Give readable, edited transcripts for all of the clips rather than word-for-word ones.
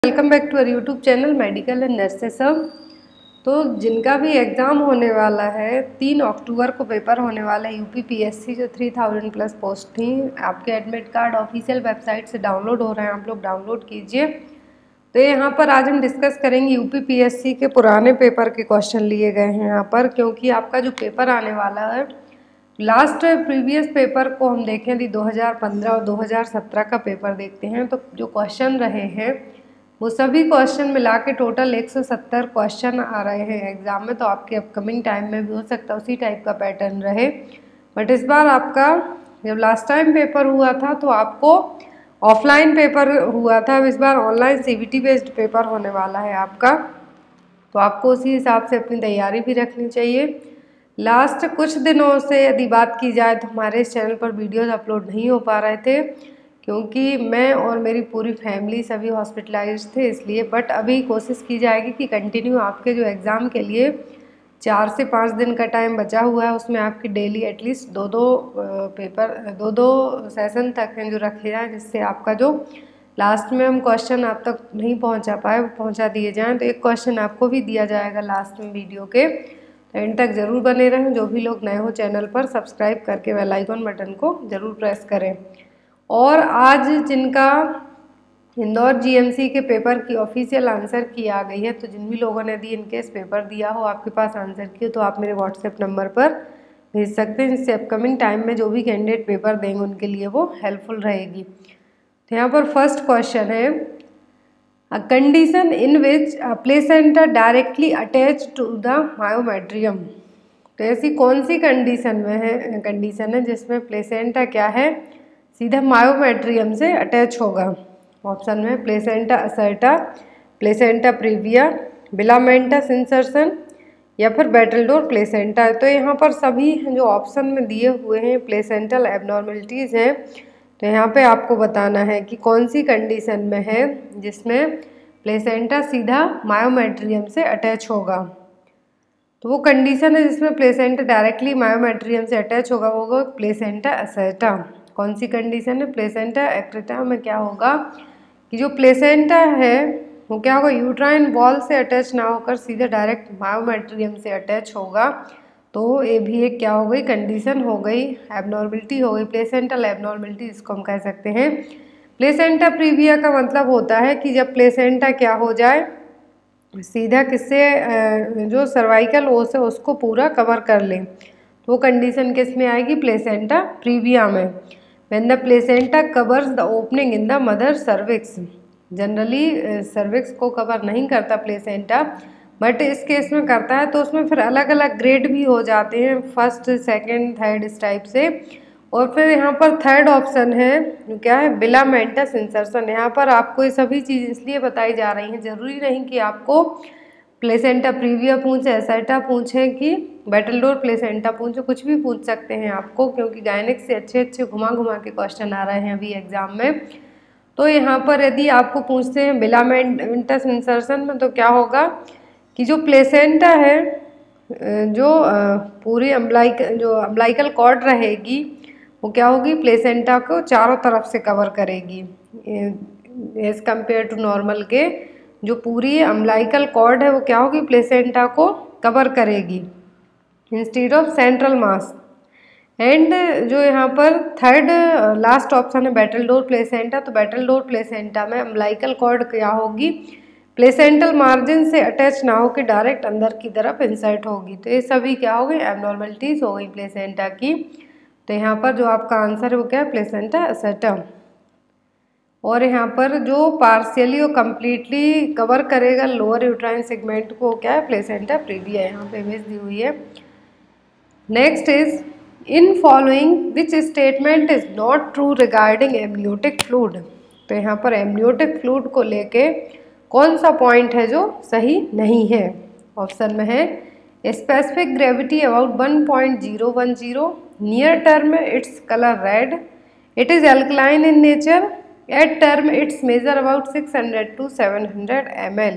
Welcome back to our YouTube channel medical and nurses सब। तो जिनका भी एग्ज़ाम होने वाला है 3 अक्टूबर को पेपर होने वाला है यूपीपीएससी जो 3000 प्लस पोस्ट थी, आपके एडमिट कार्ड ऑफिशियल वेबसाइट से डाउनलोड हो रहे हैं, आप लोग डाउनलोड कीजिए। तो यहाँ पर आज हम डिस्कस करेंगे यूपीपीएससी के पुराने पेपर के क्वेश्चन लिए गए हैं यहाँ पर, क्योंकि आपका जो पेपर आने वाला है लास्ट प्रीवियस पेपर को हम देखें यदि 2015 और 2017 का पेपर देखते हैं तो जो क्वेश्चन रहे हैं वो सभी क्वेश्चन मिला के टोटल 170 क्वेश्चन आ रहे हैं एग्ज़ाम में। तो आपके अपकमिंग टाइम में भी हो सकता है उसी टाइप का पैटर्न रहे, बट इस बार आपका जब लास्ट टाइम पेपर हुआ था तो आपको ऑफलाइन पेपर हुआ था, अब इस बार ऑनलाइन सीबीटी बेस्ड पेपर होने वाला है आपका। तो आपको उसी हिसाब से अपनी तैयारी भी रखनी चाहिए। लास्ट कुछ दिनों से यदि बात की जाए तो हमारे इस चैनल पर वीडियोस अपलोड नहीं हो पा रहे थे क्योंकि मैं और मेरी पूरी फैमिली सभी हॉस्पिटलाइज्ड थे, इसलिए। बट अभी कोशिश की जाएगी कि कंटिन्यू आपके जो एग्ज़ाम के लिए 4 से 5 दिन का टाइम बचा हुआ है उसमें आपकी डेली एटलीस्ट दो सेशन तक हैं जो रखे जाएँ, जिससे आपका जो लास्ट में हम क्वेश्चन आप तक नहीं पहुंचा पाए वो पहुंचा दिए जाएं। तो एक क्वेश्चन आपको भी दिया जाएगा लास्ट में वीडियो के, तो एंड तक ज़रूर बने रहें। जो भी लोग नए हो चैनल पर सब्सक्राइब करके बेल आइकन बटन को ज़रूर प्रेस करें। और आज जिनका इंदौर जीएमसी के पेपर की ऑफिशियल आंसर की आ गई है, तो जिन भी लोगों ने दी इनकेस पेपर दिया हो आपके पास आंसर की हो तो आप मेरे व्हाट्सएप नंबर पर भेज सकते हैं, जिससे अपकमिंग टाइम में जो भी कैंडिडेट पेपर देंगे उनके लिए वो हेल्पफुल रहेगी। तो यहाँ पर फर्स्ट क्वेश्चन है, a condition in which placenta directly attach to the myometrium. तो ऐसी कौन सी कंडीशन है जिसमें प्लेसेंटा क्या है सीधा मायोमेट्रियम से अटैच होगा। ऑप्शन में placenta accreta, placenta previa, velamentous insertion या फिर बैटलडोर प्लेसेंटा। तो यहाँ पर सभी जो ऑप्शन में दिए हुए हैं प्लेसेंटल एबनॉर्मलिटीज़ हैं, तो यहाँ पे आपको बताना है कि कौन सी कंडीशन में है जिसमें प्लेसेंटा सीधा मायोमेट्रियम से अटैच होगा। तो वो कंडीशन है जिसमें प्लेसेंटा डायरेक्टली मायोमेट्रियम से अटैच होगा, वो होगा प्लेसेंटा असर्टा। कौन सी कंडीशन है? प्लेसेंटा एक्रेटा में क्या होगा कि जो प्लेसेंटा है वो क्या होगा, यूट्राइन वॉल से अटैच ना होकर सीधे डायरेक्ट मायोमेट्रियम से अटैच होगा। तो ये भी एक क्या हो गई, कंडीशन हो गई, एबनॉर्मलिटी हो गई, प्लेसेंटल एबनॉर्मलिटी इसको हम कह सकते हैं। प्लेसेंटा प्रीविया का मतलब होता है कि जब प्लेसेंटा क्या हो जाए सीधा किससे जो सर्वाइकल ओस है उसको पूरा कवर कर ले, तो वो कंडीशन किस में आएगी, प्लेसेंटा प्रीविया में। When the placenta covers the opening in the mother cervix. Generally cervix को कवर नहीं करता प्लेसेंटा, बट इस केस में करता है। तो उसमें फिर अलग अलग ग्रेड भी हो जाते हैं, फर्स्ट सेकंड थर्ड इस टाइप से। और फिर यहाँ पर थर्ड ऑप्शन है जो क्या है, बिलामेंटस इंसर्शन। यहाँ पर आपको ये सभी चीज़ इसलिए बताई जा रही हैं, जरूरी नहीं कि आपको प्लेसेंटा प्रीविया पूछे, एसर्टा पूछे कि बैटलडोर प्लेसेंटा पूछे, कुछ भी पूछ सकते हैं आपको, क्योंकि गायनिक से अच्छे अच्छे घुमा घुमा के क्वेश्चन आ रहे हैं अभी एग्जाम में। तो यहाँ पर यदि आपको पूछते हैं बिलामेंटस इंसर्शन में तो क्या होगा कि जो प्लेसेंटा है जो पूरी अम्बलाइकल कॉर्ड रहेगी वो क्या होगी, प्लेसेंटा को चारों तरफ से कवर करेगी एज कम्पेयर टू नॉर्मल के। जो पूरी अम्बलाइकल कॉर्ड है वो क्या होगी, प्लेसेंटा को कवर करेगी instead of central mass. And जो यहाँ पर थर्ड लास्ट ऑप्शन है बैटलडोर प्लेसेंटा, तो बैटलडोर प्लेसेंटा में अम्बलाइकल कॉर्ड क्या होगी, प्लेसेंटल मार्जिन से अटैच ना होकर डायरेक्ट अंदर की तरफ इंसर्ट होगी। तो ये सभी क्या हो गई, एबनॉर्मलिटीज हो गई प्लेसेंटा की। तो यहाँ पर जो आपका आंसर है वो क्या है, प्लेसेंटा असर्टा। और यहाँ पर जो पार्शियली और कम्प्लीटली कवर करेगा लोअर यूट्राइन सेगमेंट को क्या है, प्लेसेंटा प्रीविया, यहाँ पे इमेज दी हुई है। Next is in following which statement is not true regarding amniotic fluid. तो यहाँ पर एमनियोटिक फ्लूइड को लेके कौन सा पॉइंट है जो सही नहीं है। ऑप्शन में है specific gravity about 1.010, near term its colour red, it is alkaline in nature, at term its measure about 600 to 700 ml।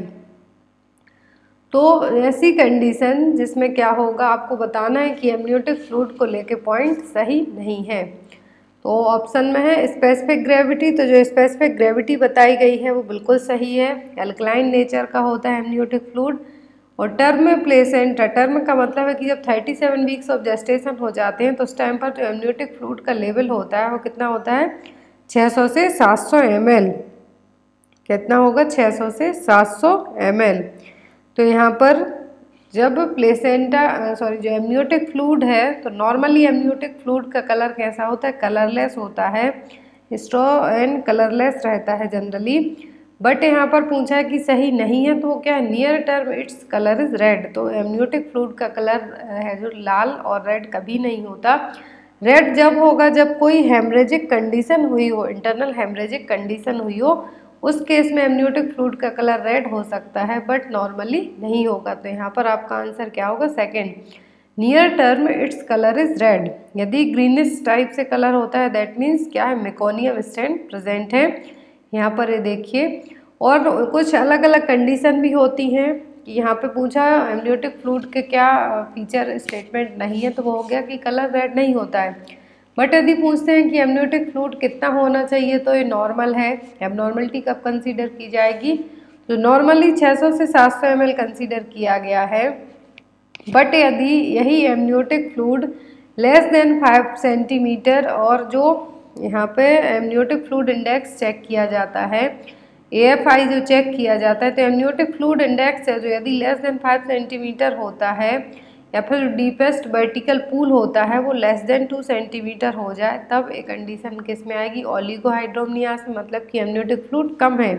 तो ऐसी कंडीशन जिसमें क्या होगा आपको बताना है कि एमनियोटिक फ्लूइड को लेके पॉइंट सही नहीं है। तो ऑप्शन में है स्पेसिफिक ग्रेविटी। तो जो स्पेसिफिक ग्रेविटी बताई गई है वो बिल्कुल सही है, एल्कलाइन नेचर का होता है एमनियोटिक फ्लूइड। और टर्म प्लेसेंटा, टर्म का मतलब है कि जब 37 वीक्स ऑफ जेस्टेशन हो जाते हैं तो उस टाइम पर जो एमनियोटिक फ्लूइड का लेवल होता है वो कितना होता है, 600 से 700 ml। कितना होगा, 600 से 700 ml। तो यहाँ पर जब जो एमनियोटिक फ्लूइड है तो नॉर्मली एमनियोटिक फ्लूइड का कलर कैसा होता है, कलरलेस होता है, स्ट्रॉ एंड कलरलेस रहता है जनरली। बट यहाँ पर पूछा है कि सही नहीं है, तो वो क्या है, near term its colour is red. तो एमनियोटिक फ्लूइड का कलर है जो लाल और रेड कभी नहीं होता। रेड जब होगा जब कोई हेमरेजिक कंडीशन हुई हो, इंटरनल हेमरेजिक कंडीशन हुई हो, उस केस में एमनियोटिक फ्लूइड का कलर रेड हो सकता है, बट नॉर्मली नहीं होगा। तो यहाँ पर आपका आंसर क्या होगा, second, near term its colour is red. यदि ग्रीनिश टाइप से कलर होता है दैट मीन्स क्या है, मेकोनियम स्टैंड प्रेजेंट है। यहाँ पर ये देखिए, और कुछ अलग अलग कंडीशन भी होती हैं कि यहाँ पे पूछा एमनियोटिक फ्लूइड के क्या फीचर स्टेटमेंट नहीं है, तो वो हो गया कि कलर रेड नहीं होता है। बट यदि पूछते हैं कि एमनियोटिक फ्लूइड कितना होना चाहिए, तो ये नॉर्मल है। एबनॉर्मलिटी कब कंसीडर की जाएगी, तो नॉर्मली 600 से 700 ml कंसीडर किया गया है। बट यदि यही amniotic fluid less than 5 centimetre, और जो यहाँ पे एमनियोटिक फ्लूइड इंडेक्स चेक किया जाता है, AFI जो चेक किया जाता है, तो एमनियोटिक फ्लूइड इंडेक्स है जो यदि लेस देन 5 सेंटीमीटर होता है, या फिर जो डीपेस्ट वर्टिकल पूल होता है वो लेस देन 2 सेंटीमीटर हो जाए, तब एक कंडीशन किस में आएगी, ओलिगोहाइड्रोमनियास में, मतलब कि एमनियोटिक फ्लूइड कम है।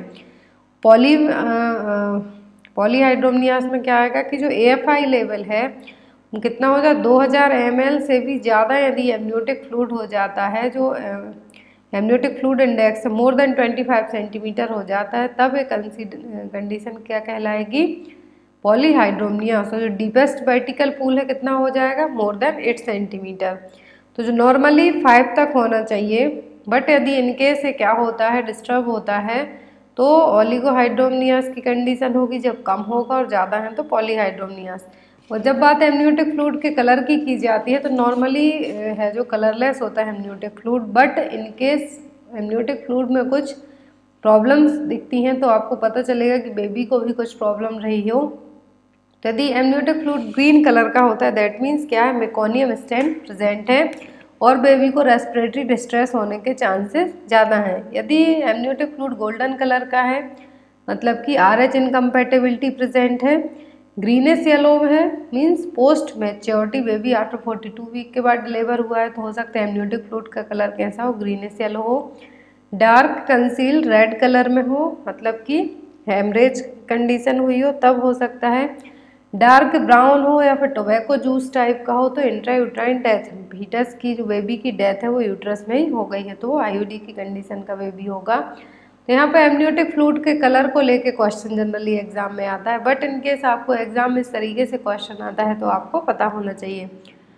पॉलीहाइड्रोमनियास में क्या आएगा कि जो AFI लेवल है वो कितना हो जाए, 2000 ml से भी ज़्यादा यदि एमनियोटिक फ्लूइड हो जाता है, जो amniotic fluid index more than 25 centimetre हो जाता है, तब एक कंडीशन क्या कहलाएगी, पॉलीहाइड्रोमनिया। सो जो डीपेस्ट वर्टिकल पूल है कितना हो जाएगा, मोर देन 8 सेंटीमीटर। तो जो नॉर्मली 5 तक होना चाहिए, बट यदि इनकेस से क्या होता है, डिस्टर्ब होता है, तो ओलिगोहाइड्रोमनियास की कंडीशन होगी जब कम होगा, और ज़्यादा है तो पॉलीहाइड्रोमनियास। और जब बात एमनियोटिक फ्लूइड के कलर की जाती है, तो नॉर्मली है जो कलरलेस होता है amniotic fluid. But in case amniotic fluid में कुछ प्रॉब्लम्स दिखती हैं तो आपको पता चलेगा कि बेबी को भी कुछ प्रॉब्लम रही हो। यदि एमनियोटिक फ्लूइड ग्रीन कलर का होता है दैट मीन्स क्या है, मेकोनियम स्टैंड प्रेजेंट है और बेबी को रेस्पिरेटरी डिस्ट्रेस होने के चांसेस ज़्यादा हैं। यदि एमनियोटिक फ्लूइड गोल्डन कलर का है, मतलब कि RH इनकम्पैटिबिलिटी प्रेजेंट है, ग्रीनिश येलो है, means post maturity, baby after 42 week के बाद डिलीवर हुआ है, तो हो सकता है एमनियोटिक फ्लूइड का कलर कैसा हो, ग्रीनिश येलो हो। डार्क कंसील रेड कलर में हो, मतलब कि हेमरेज कंडीशन हुई हो, तब हो सकता है। डार्क ब्राउन हो या फिर टोबैको जूस टाइप का हो, तो इंट्रायूट्राइन डेथ, फीटस की जो बेबी की डेथ है वो यूट्रस में ही हो गई है, तो वो IUD की कंडीशन का बेबी होगा। तो यहाँ पे एमनियोटिक फ्लूइड के कलर को लेके क्वेश्चन जनरली एग्जाम में आता है, बट इनकेस आपको एग्जाम में इस तरीके से क्वेश्चन आता है तो आपको पता होना चाहिए।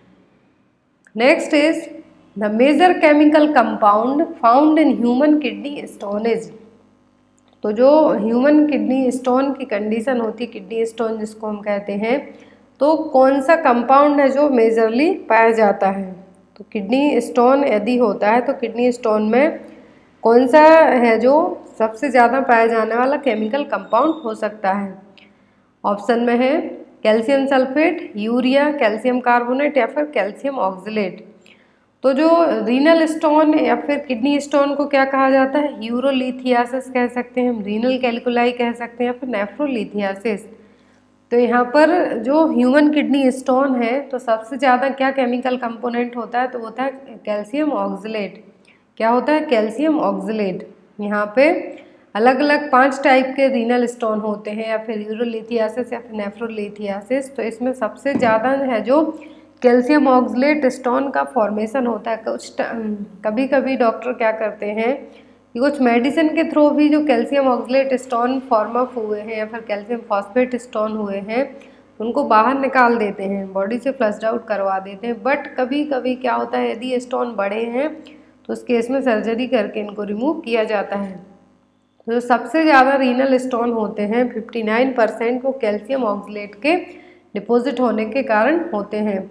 Next is the major chemical compound found in human kidney stone is. तो जो ह्यूमन किडनी स्टोन की कंडीशन होती है, किडनी स्टोन जिसको हम कहते हैं, तो कौन सा कंपाउंड है जो मेजरली पाया जाता है। तो किडनी स्टोन यदि होता है तो किडनी स्टोन में कौन सा है जो सबसे ज़्यादा पाया जाने वाला केमिकल कंपाउंड हो सकता है। ऑप्शन में है calcium sulphate, urea, calcium carbonate या फिर कैल्शियम ऑक्सलेट। तो जो रीनल स्टोन या फिर किडनी स्टोन को क्या कहा जाता है, यूरोलिथियासिस कह सकते हैं, रीनल कैल्कुलाई कह सकते हैं, या फिर नेफ्रोलिथियासिस। तो यहाँ पर जो ह्यूमन किडनी स्टोन है तो सबसे ज़्यादा क्या केमिकल कंपोनेंट होता है, तो होता है कैल्शियम ऑक्सलेट। क्या होता है, कैल्शियम ऑक्सलेट। यहाँ पे अलग अलग 5 टाइप के रीनल स्टोन होते हैं, या फिर यूरोलिथियासिस या फिर नेफ्रोलिथियासिस। तो इसमें सबसे ज़्यादा है जो कैल्शियम ऑक्सलेट स्टोन का फॉर्मेशन होता है। कभी कभी डॉक्टर क्या करते हैं कि कुछ मेडिसिन के थ्रू भी जो calcium oxalate stone form up हुए हैं या फिर कैल्शियम फॉस्फेट स्टोन हुए हैं उनको बाहर निकाल देते हैं, बॉडी से फ्लश्ड आउट करवा देते हैं। बट कभी कभी क्या होता है, यदि स्टोन बड़े हैं तो उस केस में सर्जरी करके इनको रिमूव किया जाता है। जो सबसे ज़्यादा रीनल स्टोन होते हैं 59% वो कैल्शियम ऑक्सलेट के डिपॉजिट होने के कारण होते हैं।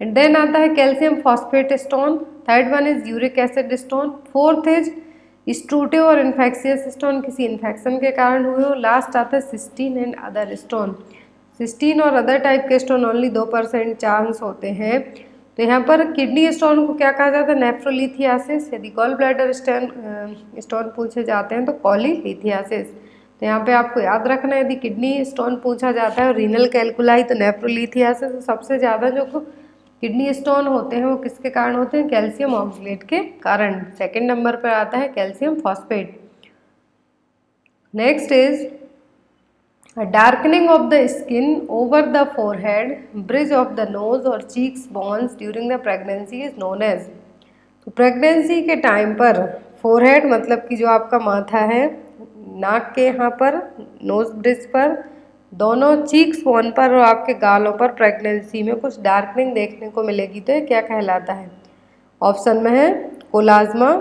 एंड देन आता है calcium phosphate stone, third one is uric acid stone, fourth is struvite और इन्फेक्शियस स्टोन, किसी इन्फेक्शन के कारण हुए हो, लास्ट आता है cystine and other stone. Cystine और अदर टाइप के स्टोन ओनली 2% चांस होते हैं। तो यहाँ पर किडनी स्टोन को क्या कहा जाता है, नेफ्रोलिथियासिस। यदि गॉल ब्लैडर स्टोन पूछे जाते हैं तो कॉलीलिथियासिस। तो यहाँ पे आपको याद रखना है, यदि किडनी स्टोन पूछा जाता है और रीनल कैलकुलाई तो नेफ्रोलिथियासिस। सबसे ज़्यादा जो किडनी स्टोन होते हैं वो किसके कारण होते हैं, कैल्शियम ऑक्सलेट के कारण। सेकंड नंबर पर आता है calcium phosphate. Next is A darkening of the skin over the forehead, bridge of the nose or cheeks bones during the pregnancy is known as। तो प्रेगनेंसी के टाइम पर forehead मतलब कि जो आपका माथा है, नाक के यहाँ पर, नोज ब्रिज पर, दोनों चीक्स बोन पर और आपके गालों पर प्रेगनेंसी में कुछ डार्कनिंग देखने को मिलेगी। तो ये क्या कहलाता है? ऑप्शन में है chloasma,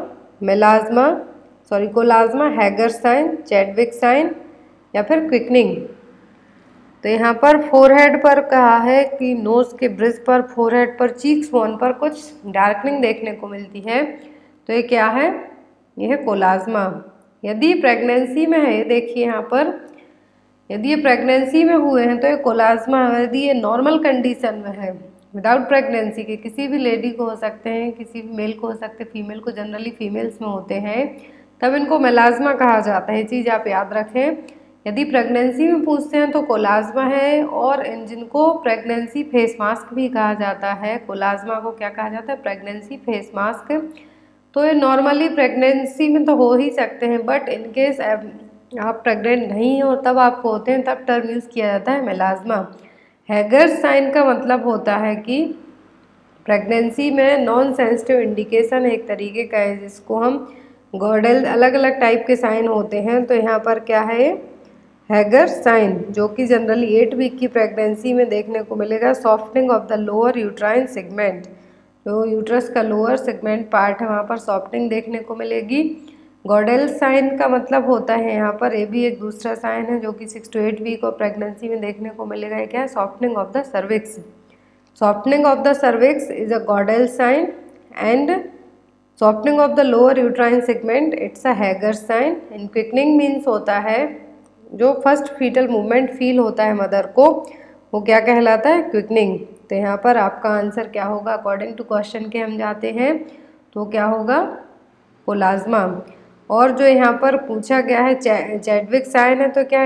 chloasma, Hegar sign, Chadwick sign या फिर क्विकनिंग। तो यहाँ पर फोरहेड पर कहा है कि नोज के ब्रिज पर, फोरहेड पर, चीक्स बोन पर कुछ डार्कनिंग देखने को मिलती है। तो ये क्या है? ये है कोलाज्मा। यदि प्रेगनेंसी में है, देखिए यहाँ पर, यदि ये प्रेगनेंसी में हुए हैं तो ये कोलाज्मा। यदि ये नॉर्मल कंडीशन में है, विदाउट प्रेगनेंसी के, किसी भी लेडी को हो सकते हैं, किसी भी मेल को हो सकते हैं, फीमेल को जनरली फीमेल्स में होते हैं, तब इनको मेलाज्मा कहा जाता है। ये चीज़ आप याद रखें। यदि प्रेगनेंसी में पूछते हैं तो कोलाज्मा है, और इन जिनको प्रेगनेंसी फेस मास्क भी कहा जाता है, कोलाज्मा को क्या कहा जाता है? Pregnancy face mask. तो ये नॉर्मली प्रेगनेंसी में तो हो ही सकते हैं, बट इनकेस आप प्रेग्नेंट नहीं हो तब आपको होते हैं, तब टर्म यूज़ किया जाता है मेलाज्मा। हैगर साइन का मतलब होता है कि प्रेगनेंसी में नॉन सेंसिटिव इंडिकेशन एक तरीके का है, जिसको हम गॉर्डल, अलग अलग टाइप के साइन होते हैं। तो यहाँ पर क्या है? हैगर साइन, जो कि जनरली 8 वीक की प्रेगनेंसी में देखने को मिलेगा। Softening of the lower uterine segment, जो यूट्रस का लोअर सेगमेंट पार्ट है वहाँ पर सॉफ्टनिंग देखने को मिलेगी। गॉर्डल साइन का मतलब होता है यहाँ पर, ये भी एक दूसरा साइन है जो कि 6 to 8 वीक ऑफ प्रेगनेंसी में देखने को मिलेगा। ये क्या है? Softening of the cervix. Softening of the cervix is a Goodell sign, and softening of the lower uterine segment it's a Hegar sign. And quickening means होता है जो फर्स्ट फीटल मूवमेंट फील होता है मदर को, वो क्या कहलाता है? क्विकनिंग। तो यहाँ पर आपका आंसर क्या होगा? अकॉर्डिंग टू क्वेश्चन के हम जाते हैं तो क्या होगा? कोलाज्मा। और जो यहाँ पर पूछा गया है चैडविक साइन है, तो क्या है?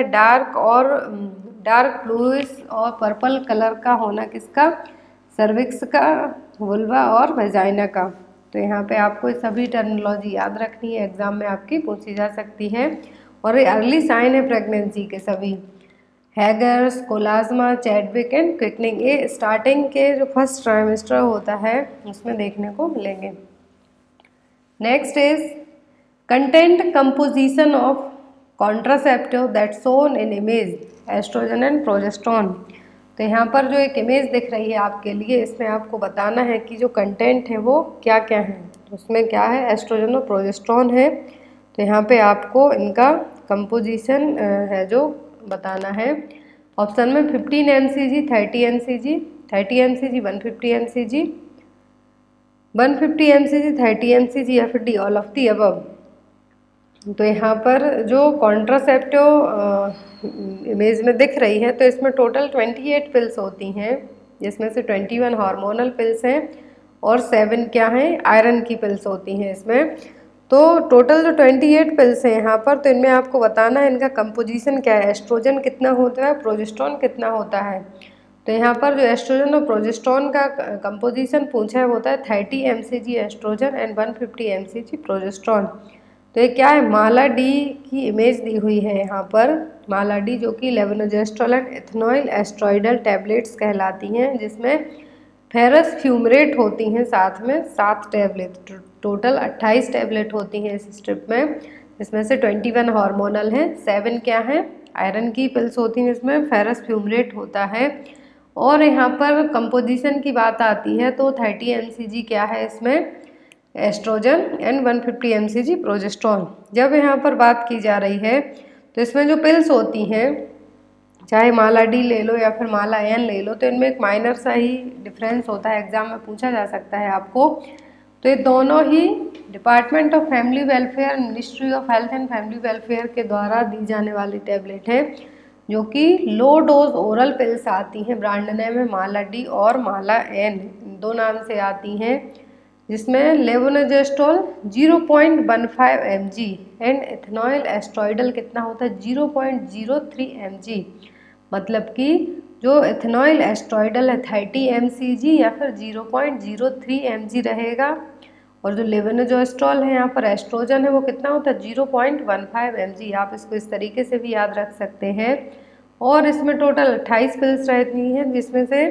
डार्क ब्लूइश और पर्पल कलर का होना किसका? सर्विक्स का, वुल्वा और वेजाइना का। तो यहाँ पे आपको सभी टर्मिनोलॉजी याद रखनी है, एग्जाम में आपकी पूछी जा सकती है। और ये अर्ली साइन है प्रेगनेंसी के सभी, Hegar's, chloasma, Chadwick and quickening. ये स्टार्टिंग के जो फर्स्ट ट्राइमेस्टर होता है उसमें देखने को मिलेंगे। Next is content composition of contraceptive that shown in image, estrogen and progesterone. तो यहाँ पर जो एक इमेज दिख रही है आपके लिए, इसमें आपको बताना है कि जो कंटेंट है वो क्या क्या है। तो उसमें क्या है? एस्ट्रोजन और प्रोजेस्टेरोन है। तो यहाँ पे आपको इनका कंपोजिशन है जो बताना है। ऑप्शन में 15 mcg, 30 mcg, 30 mcg, 150 mcg, 150 mcg, 30 mcg या फिर D, all of the above. तो यहाँ पर जो कॉन्ट्रासेप्टिव इमेज में दिख रही है, तो इसमें टोटल 28 पिल्स होती हैं, जिसमें से 21 हार्मोनल पिल्स हैं और 7 क्या हैं? आयरन की पिल्स होती हैं इसमें। तो टोटल जो 28 पिल्स हैं यहाँ पर, तो इनमें आपको बताना है इनका कंपोजिशन क्या है, एस्ट्रोजन कितना होता है, प्रोजेस्टेरोन कितना होता है। तो यहाँ पर जो एस्ट्रोजन और प्रोजेस्टेरोन का कंपोजिशन पूछा है वो होता है 30 mcg estrogen and 150 mcg progesterone. तो ये क्या है? माला डी की इमेज दी हुई है यहाँ पर। माला डी जो कि levonorgestrel and ethinyl estradiol tablets कहलाती हैं, जिसमें फेरस फ्यूमरेट होती हैं साथ में 7 टैबलेट, टोटल 28 टैबलेट होती हैं इस स्ट्रिप में, इसमें से 21 हार्मोनल हैं, 7 क्या हैं? आयरन की पिल्स होती हैं, इसमें फेरस फ्यूमरेट होता है। और यहाँ पर कंपोजिशन की बात आती है तो 30 mcg क्या है इसमें? Estrogen and 150 mcg progesterone. जब यहाँ पर बात की जा रही है तो इसमें जो पिल्स होती हैं चाहे माला डी ले लो या फिर माला एन ले लो, तो इनमें एक माइनर सा ही डिफरेंस होता है, एग्जाम में पूछा जा सकता है आपको। तो ये दोनों ही department of family welfare, ministry of health and family welfare के द्वारा दी जाने वाली टैबलेट है, जो कि लो डोज ओरल पिल्स आती हैं, ब्रांड नेम है माला डी और माला एन, दो नाम से आती हैं, जिसमें levonorgestrel 0.15 mg and ethinyl estradiol कितना होता है 0.03 mg। मतलब कि जो इथेनॉल एस्ट्रॉइडल है 30 mcg या फिर 0.03 mg रहेगा, और जो लेवोनोजेस्ट्रोल है यहाँ पर एस्ट्रोजन है वो कितना होता है 0.15 mg। आप इसको इस तरीके से भी याद रख सकते हैं। और इसमें टोटल 28 पिल्स रहती हैं, जिसमें से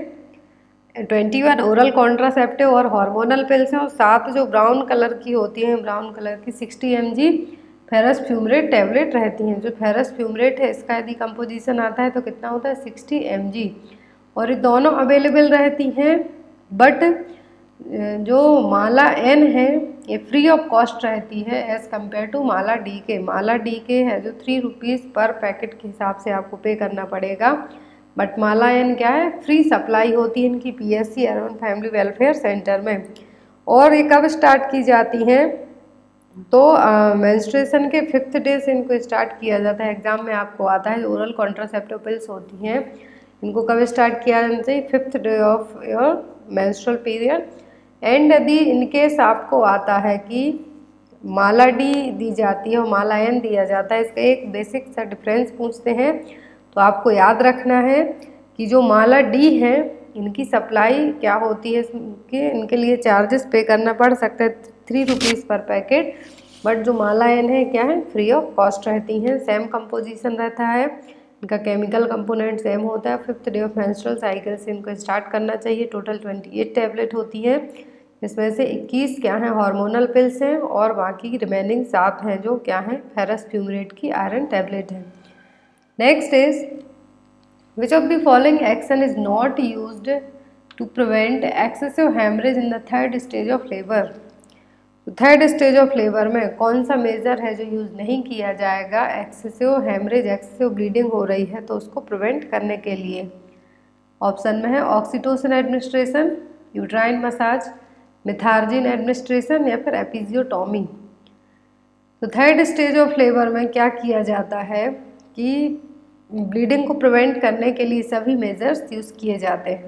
21 ओरल कॉन्ट्रासेप्टिव और हार्मोनल पिल्स हैं, और 7 जो ब्राउन कलर की होती हैं, ब्राउन कलर की 60 mg फेरस फ्यूमरेट टैबलेट रहती हैं। जो फेरस फ्यूमरेट है इसका यदि कंपोजिशन आता है तो कितना होता है 60 mg, और ये दोनों अवेलेबल रहती हैं। बट जो माला एन है ये फ्री ऑफ कॉस्ट रहती है as compare to Mala D के। माला डी के है जो 3 रुपीज़ पर पैकेट के हिसाब से आपको पे करना पड़ेगा, बट माला एन क्या है, फ्री सप्लाई होती है इनकी PSC urban family welfare centre में। और ये कब स्टार्ट की जाती हैं, तो मेंस्ट्रुएशन के 5th डे से इनको स्टार्ट किया जाता है। एग्जाम में आपको आता है, जो ओरल कॉन्ट्रासेप्टिव पिल्स होती हैं इनको कब स्टार्ट किया जाना चाहिए, 5th day of your menstrual period. And यदि इनकेस आपको आता है कि माला डी दी जाती है और माला एन दिया जाता है, इसका एक बेसिक सा डिफरेंस पूछते हैं, तो आपको याद रखना है कि जो माला डी है इनकी सप्लाई क्या होती है, इनके लिए चार्जेस पे करना पड़ सकता है 3 रुपीज़ पर पैकेट, बट जो माला एन है क्या है, फ्री ऑफ कॉस्ट रहती हैं। सेम कंपोजिशन रहता है, इनका केमिकल कंपोनेंट सेम होता है। 5th day of menstrual cycle से इनको स्टार्ट करना चाहिए। टोटल 28 टैबलेट होती है, इसमें से 21 क्या हैं हार्मोनल पिल्स हैं, और बाकी रिमेनिंग 7 हैं जो क्या हैं फेरस फ्यूमरेट की आयरन टैबलेट है। Next is which of the following action is not used to prevent excessive haemorrhage in the 3rd stage of labour. तो 3rd स्टेज ऑफ लेबर में कौन सा मेजर है जो यूज़ नहीं किया जाएगा, एक्सेसिव हेमरेज, एक्सेसिव ब्लीडिंग हो रही है तो उसको प्रिवेंट करने के लिए। ऑप्शन में है oxytocin administration, uterine massage, methergine administration या फिर एपिजियोटॉमी। तो 3rd स्टेज ऑफ लेबर में क्या किया जाता है कि ब्लीडिंग को प्रिवेंट करने के लिए सभी मेजर्स यूज़ किए जाते हैं।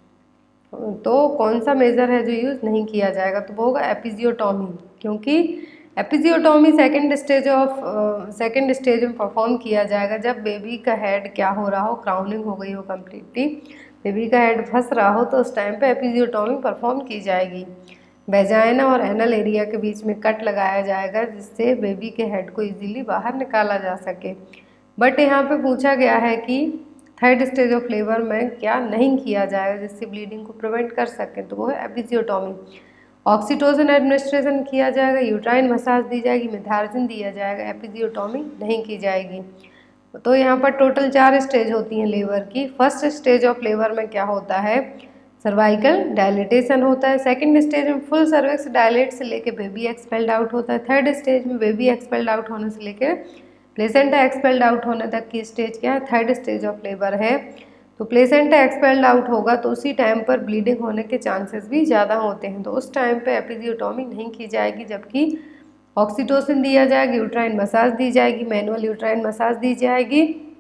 तो कौन सा मेजर है जो यूज़ नहीं किया जाएगा, तो वो होगा एपिजियोटॉमी, क्योंकि एपिजियोटॉमी सेकंड स्टेज में परफॉर्म किया जाएगा जब बेबी का हेड क्या हो रहा हो, क्राउनिंग हो गई हो कम्प्लीटली, बेबी का हेड फंस रहा हो, तो उस टाइम पे एपिजियोटॉमी परफॉर्म की जाएगी। वेजाइना और एनल एरिया के बीच में कट लगाया जाएगा जिससे बेबी के हेड को इजीली बाहर निकाला जा सके। बट यहाँ पे पूछा गया है कि 3rd स्टेज ऑफ लेबर में क्या नहीं किया जाएगा जिससे ब्लीडिंग को प्रिवेंट कर सके, तो वो है एपिजियोटॉमी। ऑक्सीटोसिन एडमिनिस्ट्रेशन किया जाएगा, यूट्राइन मसाज दी जाएगी, मिथार्जिन दिया जाएगा, एपिजियोटॉमी नहीं की जाएगी। तो यहाँ पर टोटल 4 स्टेज होती हैं लेबर की। 1st स्टेज ऑफ लेबर में क्या होता है, सर्वाइकल डायलिटेशन होता है। 2nd स्टेज में फुल सर्विक्स डायलेट से लेके बेबी एक्सपेल्ड आउट होता है। 3rd स्टेज में बेबी एक्सपेल्ड आउट होने से लेकर प्लेसेंटा एक्सपेल्ड आउट होने तक की स्टेज क्या है, 3rd स्टेज ऑफ लेबर है। तो प्लेसेंटा एक्सपेल्ड आउट होगा तो उसी टाइम पर ब्लीडिंग होने के चांसेस भी ज़्यादा होते हैं, तो उस टाइम पे एपिजियोटॉमी नहीं की जाएगी, जबकि ऑक्सीटोसिन दिया जाएगा, यूट्राइन मसाज दी जाएगी, मैनुअल यूट्राइन मसाज दी जाएगी,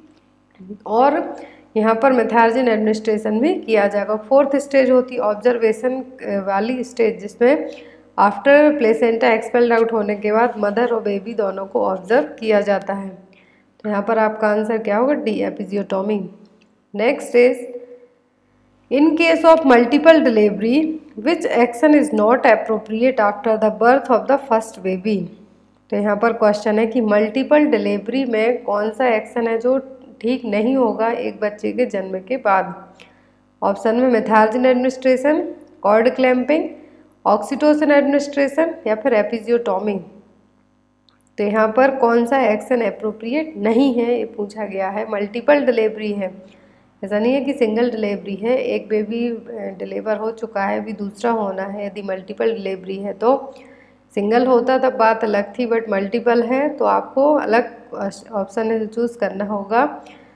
और यहाँ पर मिथार्जिन एडमिनिस्ट्रेशन भी किया जाएगा। 4th स्टेज होती है ऑब्जर्वेशन वाली स्टेज, जिसमें आफ्टर प्लेसेंटा एक्सपेल्ड आउट होने के बाद मदर और बेबी दोनों को ऑब्जर्व किया जाता है। तो यहाँ पर आपका आंसर क्या होगा, D, episiotomy. Next is in case of multiple delivery which action is not appropriate after the birth of the first baby. तो यहाँ पर क्वेश्चन है कि मल्टीपल डिलीवरी में कौन सा एक्शन है जो ठीक नहीं होगा एक बच्चे के जन्म के बाद। ऑप्शन में methergine administration, cord clamping, oxytocin administration या फिर एपिजियोटॉमी। तो यहाँ पर कौन सा एक्शन अप्रोप्रिएट नहीं है ये पूछा गया है। मल्टीपल डिलीवरी है, ऐसा नहीं है कि सिंगल डिलीवरी है, एक बेबी डिलीवर हो चुका है अभी दूसरा होना है। यदि मल्टीपल डिलीवरी है तो सिंगल होता तब बात अलग थी, बट मल्टीपल है तो आपको अलग ऑप्शन चूज़ करना होगा।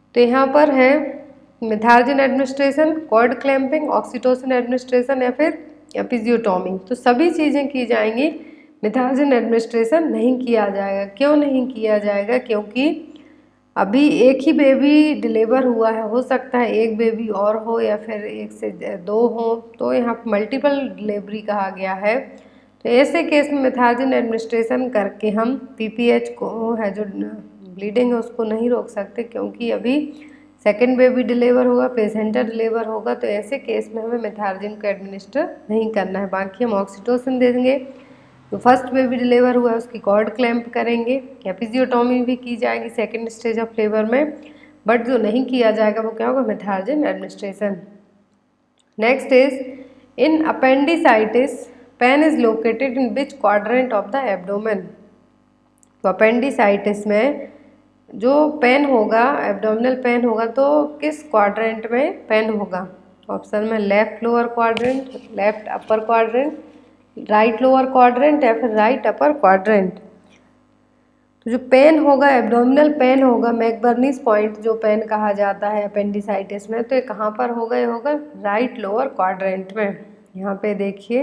तो यहाँ पर है methergine administration, cord clamping, oxytocin administration या फिर एपिजियोटॉमी। तो सभी चीज़ें की जाएंगी, मिथार्जिन एडमिनिस्ट्रेशन नहीं किया जाएगा। क्यों नहीं किया जाएगा? क्योंकि अभी एक ही बेबी डिलीवर हुआ है, हो सकता है एक बेबी और हो या फिर एक से दो हो, तो यहाँ पर मल्टीपल डिलीवरी कहा गया है। तो ऐसे केस में मिथार्जिन एडमिनिस्ट्रेशन करके हम पीपीएच को है जो ब्लीडिंग है उसको नहीं रोक सकते, क्योंकि अभी सेकेंड बेबी डिलीवर होगा, प्लेसेंटा डिलीवर होगा, तो ऐसे केस में हमें मिथार्जिन को एडमिनिस्टर नहीं करना है। बाकी हम ऑक्सीटोसिन देंगे। जो फर्स्ट बेबी डिलीवर हुआ है उसकी कॉर्ड क्लैंप करेंगे, एपिजियोटॉमी भी की जाएगी सेकेंड स्टेज ऑफ लेबर में, बट जो नहीं किया जाएगा वो क्या होगा? Methergine administration. Next is in appendicitis pain is located in which quadrant of the abdomen. तो अपेंडिसाइटिस में जो पेन होगा, एब्डोमिनल पेन होगा, तो किस क्वाड्रेंट में पेन होगा? ऑप्शन में left lower quadrant, left upper quadrant, right lower quadrant या फिर राइट अपर क्वाड्रेंट। तो जो पेन होगा, एब्डोमिनल पेन होगा, मैकबर्नीस पॉइंट जो पेन कहा जाता है अपेंडिसाइटिस में, तो ये कहाँ पर होगा? ये होगा राइट लोअर क्वाड्रेंट में। यहाँ पे देखिए,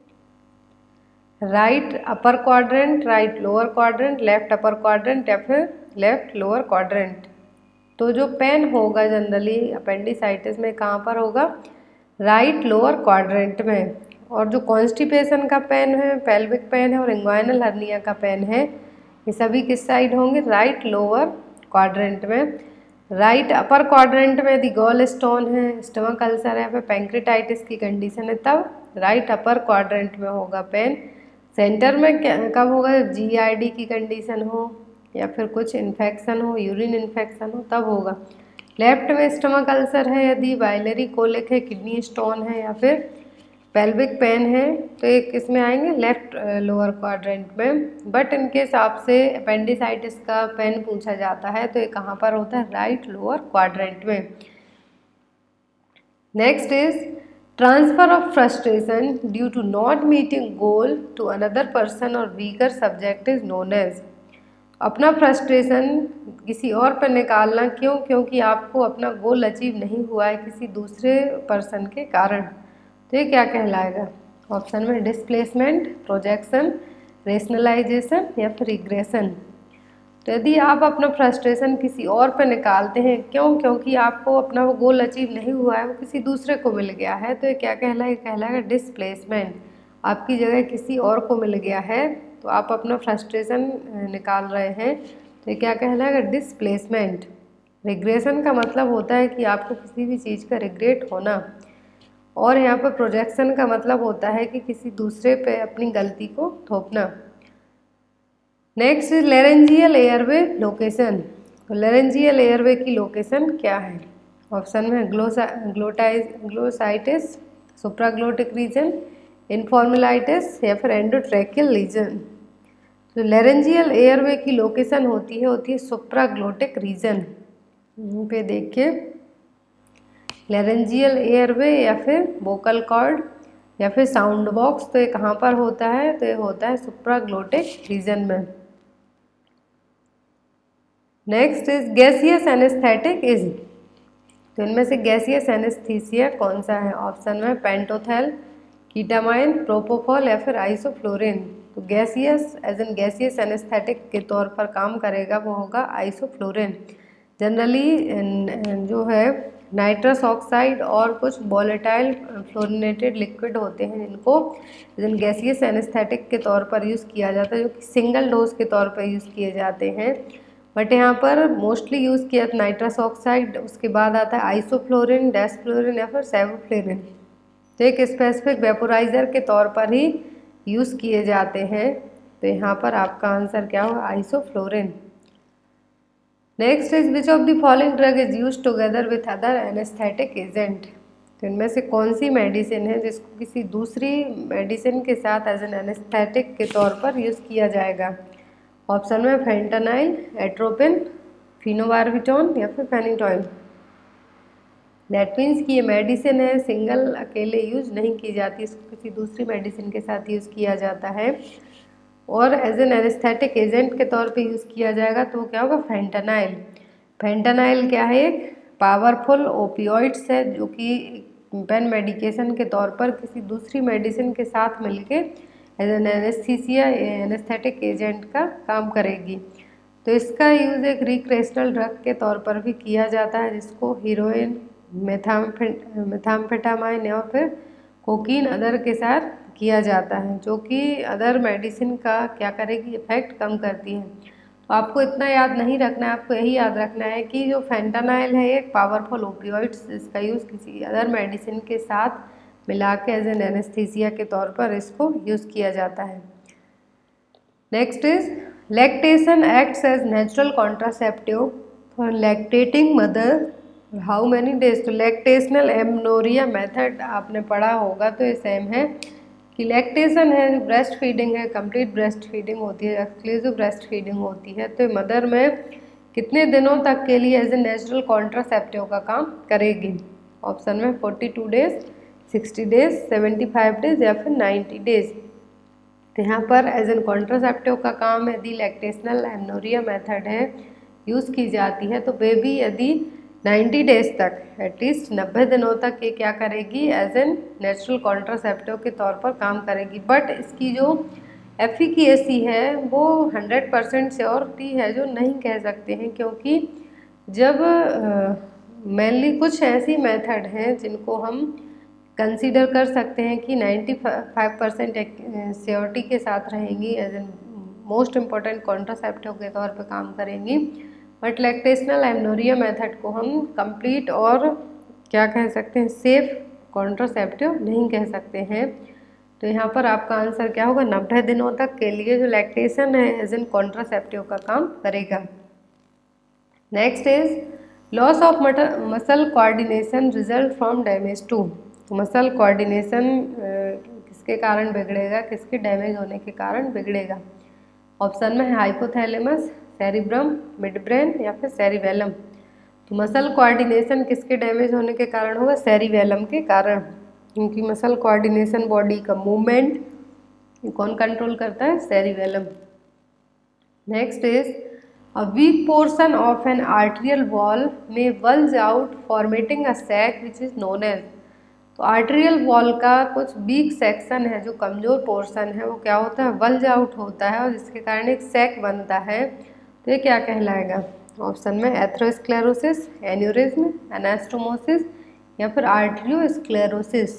right upper quadrant, right lower quadrant, left upper quadrant या फिर लेफ्ट लोअर क्वाड्रेंट। तो जो पेन होगा जनरली अपेंडिसाइटिस में कहाँ पर होगा? राइट लोअर क्वाड्रेंट में। और जो कॉन्स्टिपेशन का पेन है, पेल्विक पेन है और इंग्वाइनल हर्निया का पेन है, ये सभी किस साइड होंगे? राइट लोअर क्वाड्रेंट में। राइट अपर क्वाड्रेंट में यदि गॉल स्टोन है, स्टमक अल्सर है या फिर पैंक्रेटाइटिस की कंडीशन है, तब राइट अपर क्वाड्रेंट में होगा पेन। सेंटर में कब होगा? जीआईडी की कंडीशन हो या फिर कुछ इन्फेक्शन हो, यूरिन इन्फेक्शन हो, तब होगा। लेफ्ट में स्टमक अल्सर है, यदि बाइलरी कोलिक है, किडनी स्टोन है या फिर पेल्विक पेन है, तो एक इसमें आएंगे लेफ्ट लोअर क्वाड्रेंट में। बट इनके हिसाब से अपेंडिसाइटिस का पेन पूछा जाता है, तो ये कहाँ पर होता है? राइट लोअर क्वाड्रेंट में। Next is transfer of frustration due to not meeting goal to another person और weaker subject is known as. अपना फ्रस्ट्रेशन किसी और पर निकालना, क्यों? क्योंकि आपको अपना गोल अचीव नहीं हुआ है किसी दूसरे पर्सन के कारण, तो ये क्या कहलाएगा? ऑप्शन में डिस्प्लेसमेंट, प्रोजेक्शन, रेशनलाइजेशन या फिर रिग्रेशन। तो यदि आप अपना फ्रस्ट्रेशन किसी और पर निकालते हैं, क्यों? क्योंकि आपको अपना वो गोल अचीव नहीं हुआ है, वो किसी दूसरे को मिल गया है, तो ये क्या कहलाएगा? डिस्प्लेसमेंट। आपकी जगह किसी और को मिल गया है, तो आप अपना फ्रस्ट्रेशन निकाल रहे हैं, तो ये क्या कहलाएगा? डिस्प्लेसमेंट। रिग्रेशन का मतलब होता है कि आपको किसी भी चीज़ का रिग्रेट होना, और यहाँ पर प्रोजेक्शन का मतलब होता है कि किसी दूसरे पे अपनी गलती को थोपना। Next laryngeal airway location. तो लेरेंजियल एयरवे की लोकेशन क्या है? ऑप्शन में ग्लोसाइटिस, सुप्राग्लोटिक रीजन, इनफॉर्मलाइटिस या फिर एंडोट्रैकियल रीजन। तो लेरेंजियल एयरवे की लोकेशन होती है सुप्राग्लोटिक रीजन। यहाँ पे देखिए, लेरेंजियल एयरवे या फिर वोकल कॉर्ड या फिर साउंड बॉक्स, तो ये कहाँ पर होता है? तो ये होता है सुप्राग्लोटिक रीजन में। Next is gaseous anaesthetic is. तो इनमें से गैसियस एनेस्थीसिया कौन सा है? ऑप्शन में पेंटोथेल, कीटामाइन, प्रोपोफॉल या फिर आइसोफ्लोरिन। तो gaseous as an gaseous anaesthetic के तौर पर काम करेगा वो होगा आइसोफ्लोरिन। जनरली जो है नाइट्रस ऑक्साइड और कुछ वॉलेटाइल फ्लोरिनेटेड लिक्विड होते हैं, जिनको गैसियस एनेस्थेटिक के तौर पर यूज़ किया जाता है, जो कि सिंगल डोज के तौर पर यूज़ किए जाते हैं। बट यहाँ पर मोस्टली यूज़ किया नाइट्रस ऑक्साइड, उसके बाद आता है आइसोफ्लोरिन, डेस्फ्लोरिन या फिर सेवोफ्लोरिन। तो एक स्पेसिफिक वेपोराइज़र के तौर पर ही यूज़ किए जाते हैं। तो यहाँ पर आपका आंसर क्या होगा? Isoflurane. Next is which of the following drug is use together with other anaesthetic agent. तो इनमें से कौन सी मेडिसिन है जिसको किसी दूसरी मेडिसिन के साथ एज एन एनेस्थेटिक के तौर पर यूज़ किया जाएगा? ऑप्शन में फेंटानाइल, एट्रोपिन, फिनोबार्बिटॉन या फिर फेनिटॉइन। दैट मीन्स कि ये मेडिसिन है, सिंगल अकेले यूज नहीं की जाती, इसको किसी दूसरी मेडिसिन के साथ यूज़ किया जाता है और एज एन एनेस्थेटिक एजेंट के तौर पे यूज़ किया जाएगा, तो वो क्या होगा? फेंटानाइल। फेंटानाइल क्या है? एक पावरफुल ओपियोइड्स है जो कि पेन मेडिकेशन के तौर पर किसी दूसरी मेडिसिन के साथ मिलके as an anaesthesia anaesthetic agent का काम करेगी। तो इसका यूज़ एक रिक्रेशनल ड्रग के तौर पर भी किया जाता है, जिसको हीरोइन, मेथाम्फेटामाइन या फिर कोकीन अदर के साथ किया जाता है, जो कि अदर मेडिसिन का क्या करेगी? इफेक्ट कम करती है। तो आपको इतना याद नहीं रखना है, आपको यही याद रखना है कि जो फेंटानाइल है एक पावरफुल ओपियोइड्स, इसका यूज़ किसी अदर मेडिसिन के साथ मिला के एज एन एनेस्थीसिया के तौर पर इसको यूज़ किया जाता है। Next is lactation acts as natural contraceptive for lactating mother how many days. तो लैक्टेशनल एमनोरिया मेथड आपने पढ़ा होगा, तो ये सेम है कि लैक्टेशन है जो ब्रेस्ट फीडिंग है, कंप्लीट ब्रेस्ट फीडिंग होती है, एक्सक्लूसिव ब्रेस्ट फीडिंग होती है। तो मदर में कितने दिनों तक के लिए एज ए नेचुरल कॉन्ट्रासेप्टिव का काम करेगी? ऑप्शन में 42 डेज, 60 डेज, 75 डेज या फिर 90 डेज। तो यहाँ पर एज एन कॉन्ट्रासेप्टिव का काम यदि लैक्टेशनल एमनोरिया मेथड है यूज़ की जाती है, तो बेबी यदि 90 डेज तक, एटलीस्ट 90 दिनों तक ये क्या करेगी? एज एन नेचुरल कॉन्ट्रासेप्टिव के तौर पर काम करेगी। बट इसकी जो एफिकेसी है वो 100% श्योरिटी है जो नहीं कह सकते हैं, क्योंकि जब मेनली कुछ ऐसी मेथड हैं जिनको हम कंसीडर कर सकते हैं कि 95% श्योरिटी के साथ रहेंगी, as an most important contraceptive के तौर पर काम करेंगी। बट लैक्टेशनल एमनोरिया मेथड को हम कंप्लीट और क्या कह सकते हैं? सेफ कॉन्ट्रासेप्टिव नहीं कह सकते हैं। तो यहाँ पर आपका आंसर क्या होगा? 90 दिनों तक के लिए जो लैक्टेशन है एज एन कॉन्ट्रासेप्टिव का काम करेगा। Next is loss of muscle coordination result from damage to. तो मसल कोऑर्डिनेशन किसके कारण बिगड़ेगा? किसके डैमेज होने के कारण बिगड़ेगा? ऑप्शन में है हाइपोथैलेमस, सेरिब्रम, मिड ब्रेन या फिर सेरिबेलम। तो मसल कोऑर्डिनेशन किसके डैमेज होने के कारण होगा? सेरिबेलम के कारण, क्योंकि मसल कोऑर्डिनेशन बॉडी का मूवमेंट कौन कंट्रोल करता है? Cerebellum. Next is a weak portion of an arterial wall may bulge out formatting a sac which is known as. तो आर्टेरियल वॉल का कुछ वीक सेक्शन है, जो कमज़ोर पोर्शन है, वो क्या होता है? बल्ज आउट होता है और जिसके कारण एक सैक बनता है। तो ये क्या कहलाएगा? ऑप्शन में एथेरोस्क्लेरोसिस, एन्यूरिज्म, एनास्टोमोसिस या फिर आर्टेरियोस्क्लेरोसिस।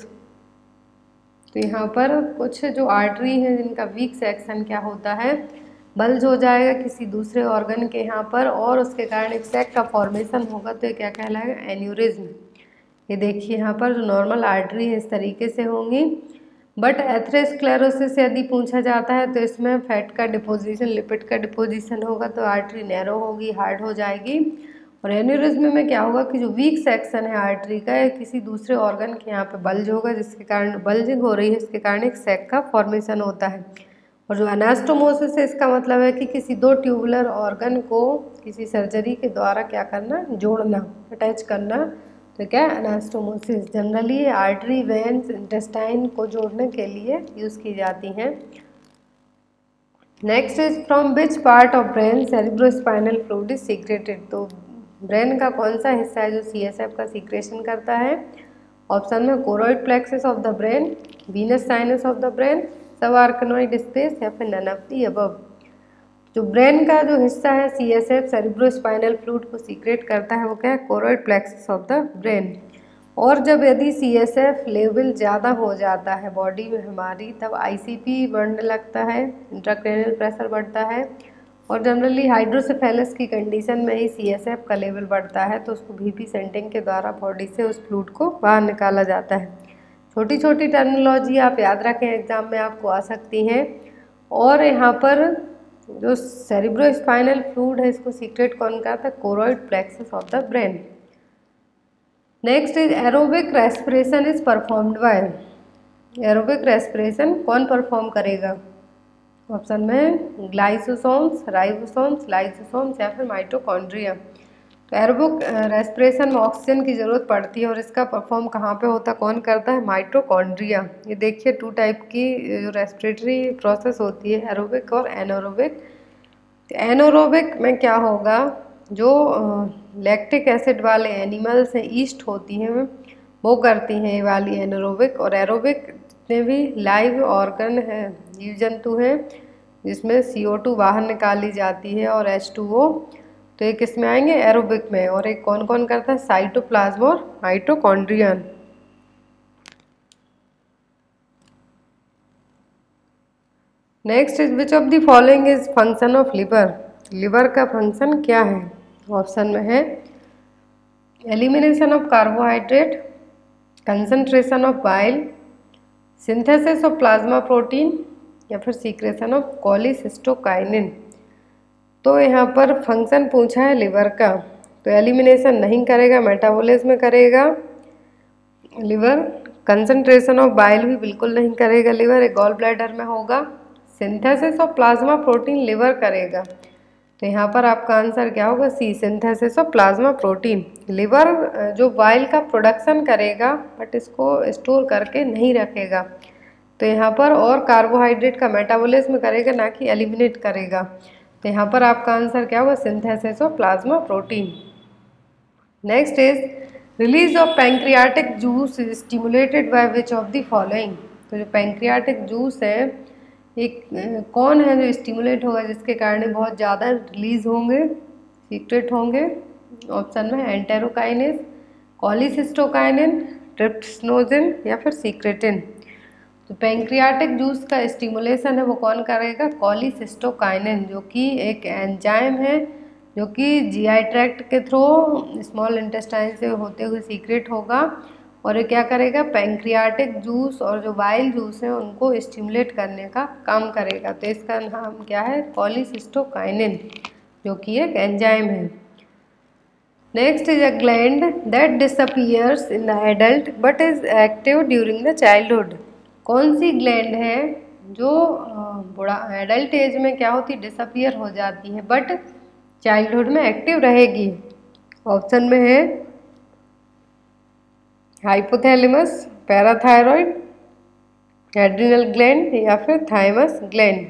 तो यहाँ पर कुछ जो आर्टरी है जिनका वीक सेक्शन क्या होता है? बल्ज हो जाएगा किसी दूसरे ऑर्गन के यहाँ पर और उसके कारण एक सैक का फॉर्मेशन होगा। तो ये क्या कहलाएगा? एन्यूरिज्म। ये देखिए यहाँ पर जो नॉर्मल आर्टरी है इस तरीके से होंगी, बट एथेरोस्क्लेरोसिस यदि पूछा जाता है तो इसमें फैट का डिपोजिशन, लिपिड का डिपोजिशन होगा, तो आर्टरी नैरो होगी, हार्ड हो जाएगी। और एन्यूरिज्म में क्या होगा कि जो वीक सेक्शन है आर्टरी का या किसी दूसरे ऑर्गन के यहाँ पे बल्ज होगा, जिसके कारण बल्जिंग हो रही है, इसके कारण एक सैक का फॉर्मेशन होता है। और जो एनास्टोमोसिस है इसका मतलब है कि किसी दो ट्यूबुलर ऑर्गन को किसी सर्जरी के द्वारा क्या करना? जोड़ना, अटैच करना। तो क्या? Anastomosis. Generally artery, veins, intestine को जोड़ने के लिए यूज़ की जाती हैं। Next is from which part of brain cerebrospinal fluid is secreted. तो ब्रेन का कौन सा हिस्सा है जो CSF का सीक्रेशन करता है? ऑप्शन में choroid plexus of the brain, venous sinus of the brain, subarachnoid space या फिर नन ऑफ द अबव। जो ब्रेन का जो हिस्सा है CSF सेरिब्रोस्पाइनल फ्लूइड को सीक्रेट करता है वो क्या है? Choroid plexus of the brain. और जब यदि CSF लेवल ज़्यादा हो जाता है बॉडी में हमारी, तब ICP बढ़ने लगता है, इंट्राक्रैनियल प्रेशर बढ़ता है, और जनरली हाइड्रोसेफेलस की कंडीशन में ही CSF का लेवल बढ़ता है, तो उसको VP सेंटिंग के द्वारा बॉडी से उस फ्लूइड को बाहर निकाला जाता है। छोटी छोटी टर्मिनोलॉजी आप याद रखें, एग्जाम में आपको आ सकती हैं। और यहाँ पर जो सेरिब्रोस्पाइनल फ्लूइड है इसको सीक्रेट कौन करता है? Choroid plexus of the brain. Next is aerobic respiration is performed by. Aerobic respiration कौन परफॉर्म करेगा? ऑप्शन में ग्लाइसोसोम्स, राइबोसोम्स, लाइसोसोम्स या फिर माइटोकॉन्ड्रिया। तो एरोबिक रेस्पिरेशन में ऑक्सीजन की ज़रूरत पड़ती है और इसका परफॉर्म कहाँ पे होता है? कौन करता है? माइटोकॉन्ड्रिया। ये देखिए 2 टाइप की जो रेस्पिरेटरी प्रोसेस होती है, एरोबिक और एनारोबिक। एनारोबिक में क्या होगा जो लैक्टिक एसिड वाले एनिमल्स हैं, ईस्ट होती हैं, वो करती हैं ये वाली एनारोबिक। और एरोबिक जितने भी लाइव ऑर्गन हैं, जीव जंतु हैं, जिसमें CO2 बाहर निकाली जाती है और H2O, तो ये किस में आएंगे? एरोबिक में। और एक कौन कौन करता है? साइटोप्लाज्म और mitochondrion. Next is which of the following is function of liver? Liver का फंक्शन क्या है? ऑप्शन में है elimination of carbohydrate, concentration of bile, synthesis of plasma protein, या फिर सीक्रेशन ऑफ कोलिसिस्टोकाइनिन। तो यहाँ पर फंक्शन पूछा है लिवर का, तो एलिमिनेशन नहीं करेगा, मेटाबॉलिज्म करेगा लिवर। कंसंट्रेशन ऑफ बाइल भी बिल्कुल नहीं करेगा लिवर, एक गॉल ब्लैडर में होगा। Synthesis of plasma protein liver करेगा, तो यहाँ पर आपका आंसर क्या होगा? C, synthesis of plasma protein. Liver जो बाइल का प्रोडक्शन करेगा बट इसको स्टोर करके नहीं रखेगा, तो यहाँ पर और कार्बोहाइड्रेट का मेटाबॉलिज्म करेगा, ना कि एलिमिनेट करेगा। तो यहाँ पर आपका आंसर क्या होगा? Synthesis of plasma protein. Next is release of pancreatic juice is stimulated by which of the following? तो जो पैंक्रियाटिक जूस है, एक कौन है जो स्टिमुलेट होगा, जिसके कारण बहुत ज़्यादा रिलीज होंगे, सीक्रेट होंगे? ऑप्शन में एंटेरोकाइनेस, कोलिसिस्टोकाइनिन, ट्रिप्सिनोजिन, या फिर सीक्रेटिन। तो पैंक्रियाटिक जूस का स्टिमुलेशन है वो कौन करेगा? कोलिसिस्टोकाइनिन, जो कि एक एंजाइम है जो कि GI ट्रैक्ट के थ्रू स्मॉल इंटेस्टाइन से होते हुए सीक्रेट होगा, और ये क्या करेगा? पैंक्रियाटिक जूस और जो बाइल जूस है उनको स्टिमुलेट करने का काम करेगा। तो इसका नाम क्या है? कोलिसिस्टोकाइनिन, जो कि एक एंजाइम है। Next is a gland that disappears in the adult but is active during the childhood? कौन सी ग्लैंड है जो बड़ा एडल्ट एज में क्या होती? डिसअपियर हो जाती है, बट चाइल्डहुड में एक्टिव रहेगी? ऑप्शन में है हाइपोथैलेमस, पैराथायरॉइड, एड्रिनल ग्लैंड, या फिर थाइमस ग्लैंड।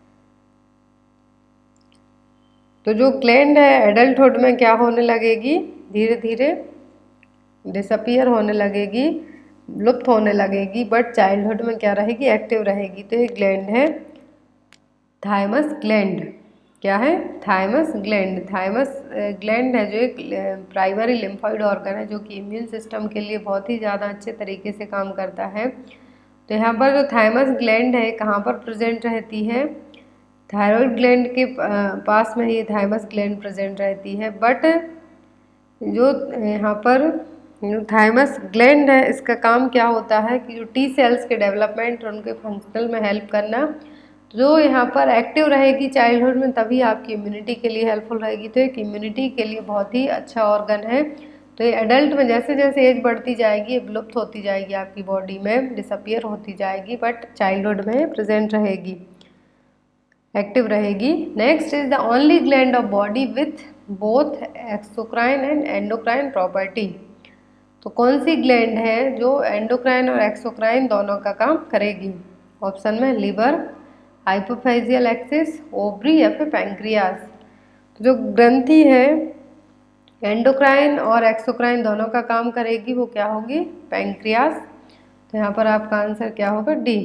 तो जो ग्लैंड है एडल्टहुड में क्या होने लगेगी? धीरे धीरे डिसअपियर होने लगेगी, लुप्त होने लगेगी, बट चाइल्डहुड में क्या रहेगी? एक्टिव रहेगी। तो ये ग्लैंड है थाइमस ग्लैंड। क्या है? Thymus gland. थाइमस ग्लैंड है जो एक प्राइमरी लिम्फॉइड ऑर्गन है, जो कि इम्यून सिस्टम के लिए बहुत ही ज़्यादा अच्छे तरीके से काम करता है। तो यहाँ पर जो थाइमस ग्लैंड है कहाँ पर प्रेजेंट रहती है? थायराइड ग्लैंड के पास में ये थाइमस ग्लैंड प्रेजेंट रहती है। बट जो यहाँ पर थाइमस ग्लैंड है, इसका काम क्या होता है कि जो T सेल्स के डेवलपमेंट और उनके फंक्शनल में हेल्प करना, जो यहाँ पर एक्टिव रहेगी चाइल्डहुड में, तभी आपकी इम्यूनिटी के लिए हेल्पफुल रहेगी। तो एक इम्यूनिटी के लिए बहुत ही अच्छा ऑर्गन है। तो ये एडल्ट में जैसे जैसे एज बढ़ती जाएगी, विलुप्त होती जाएगी, आपकी बॉडी में डिसअपियर होती जाएगी, बट चाइल्डहुड में प्रेजेंट रहेगी, एक्टिव रहेगी। Next is the only gland of body with both exocrine and endocrine property? तो कौन सी ग्लैंड है जो एंडोक्राइन और एक्सोक्राइन दोनों का काम करेगी? ऑप्शन में लिवर, हाइपोफाइजियल एक्सिस, ओवरी, या फिर पैंक्रियास। तो जो ग्रंथि है एंडोक्राइन और एक्सोक्राइन दोनों का काम करेगी, वो क्या होगी? पैंक्रियास। तो यहाँ पर आपका आंसर क्या होगा? D.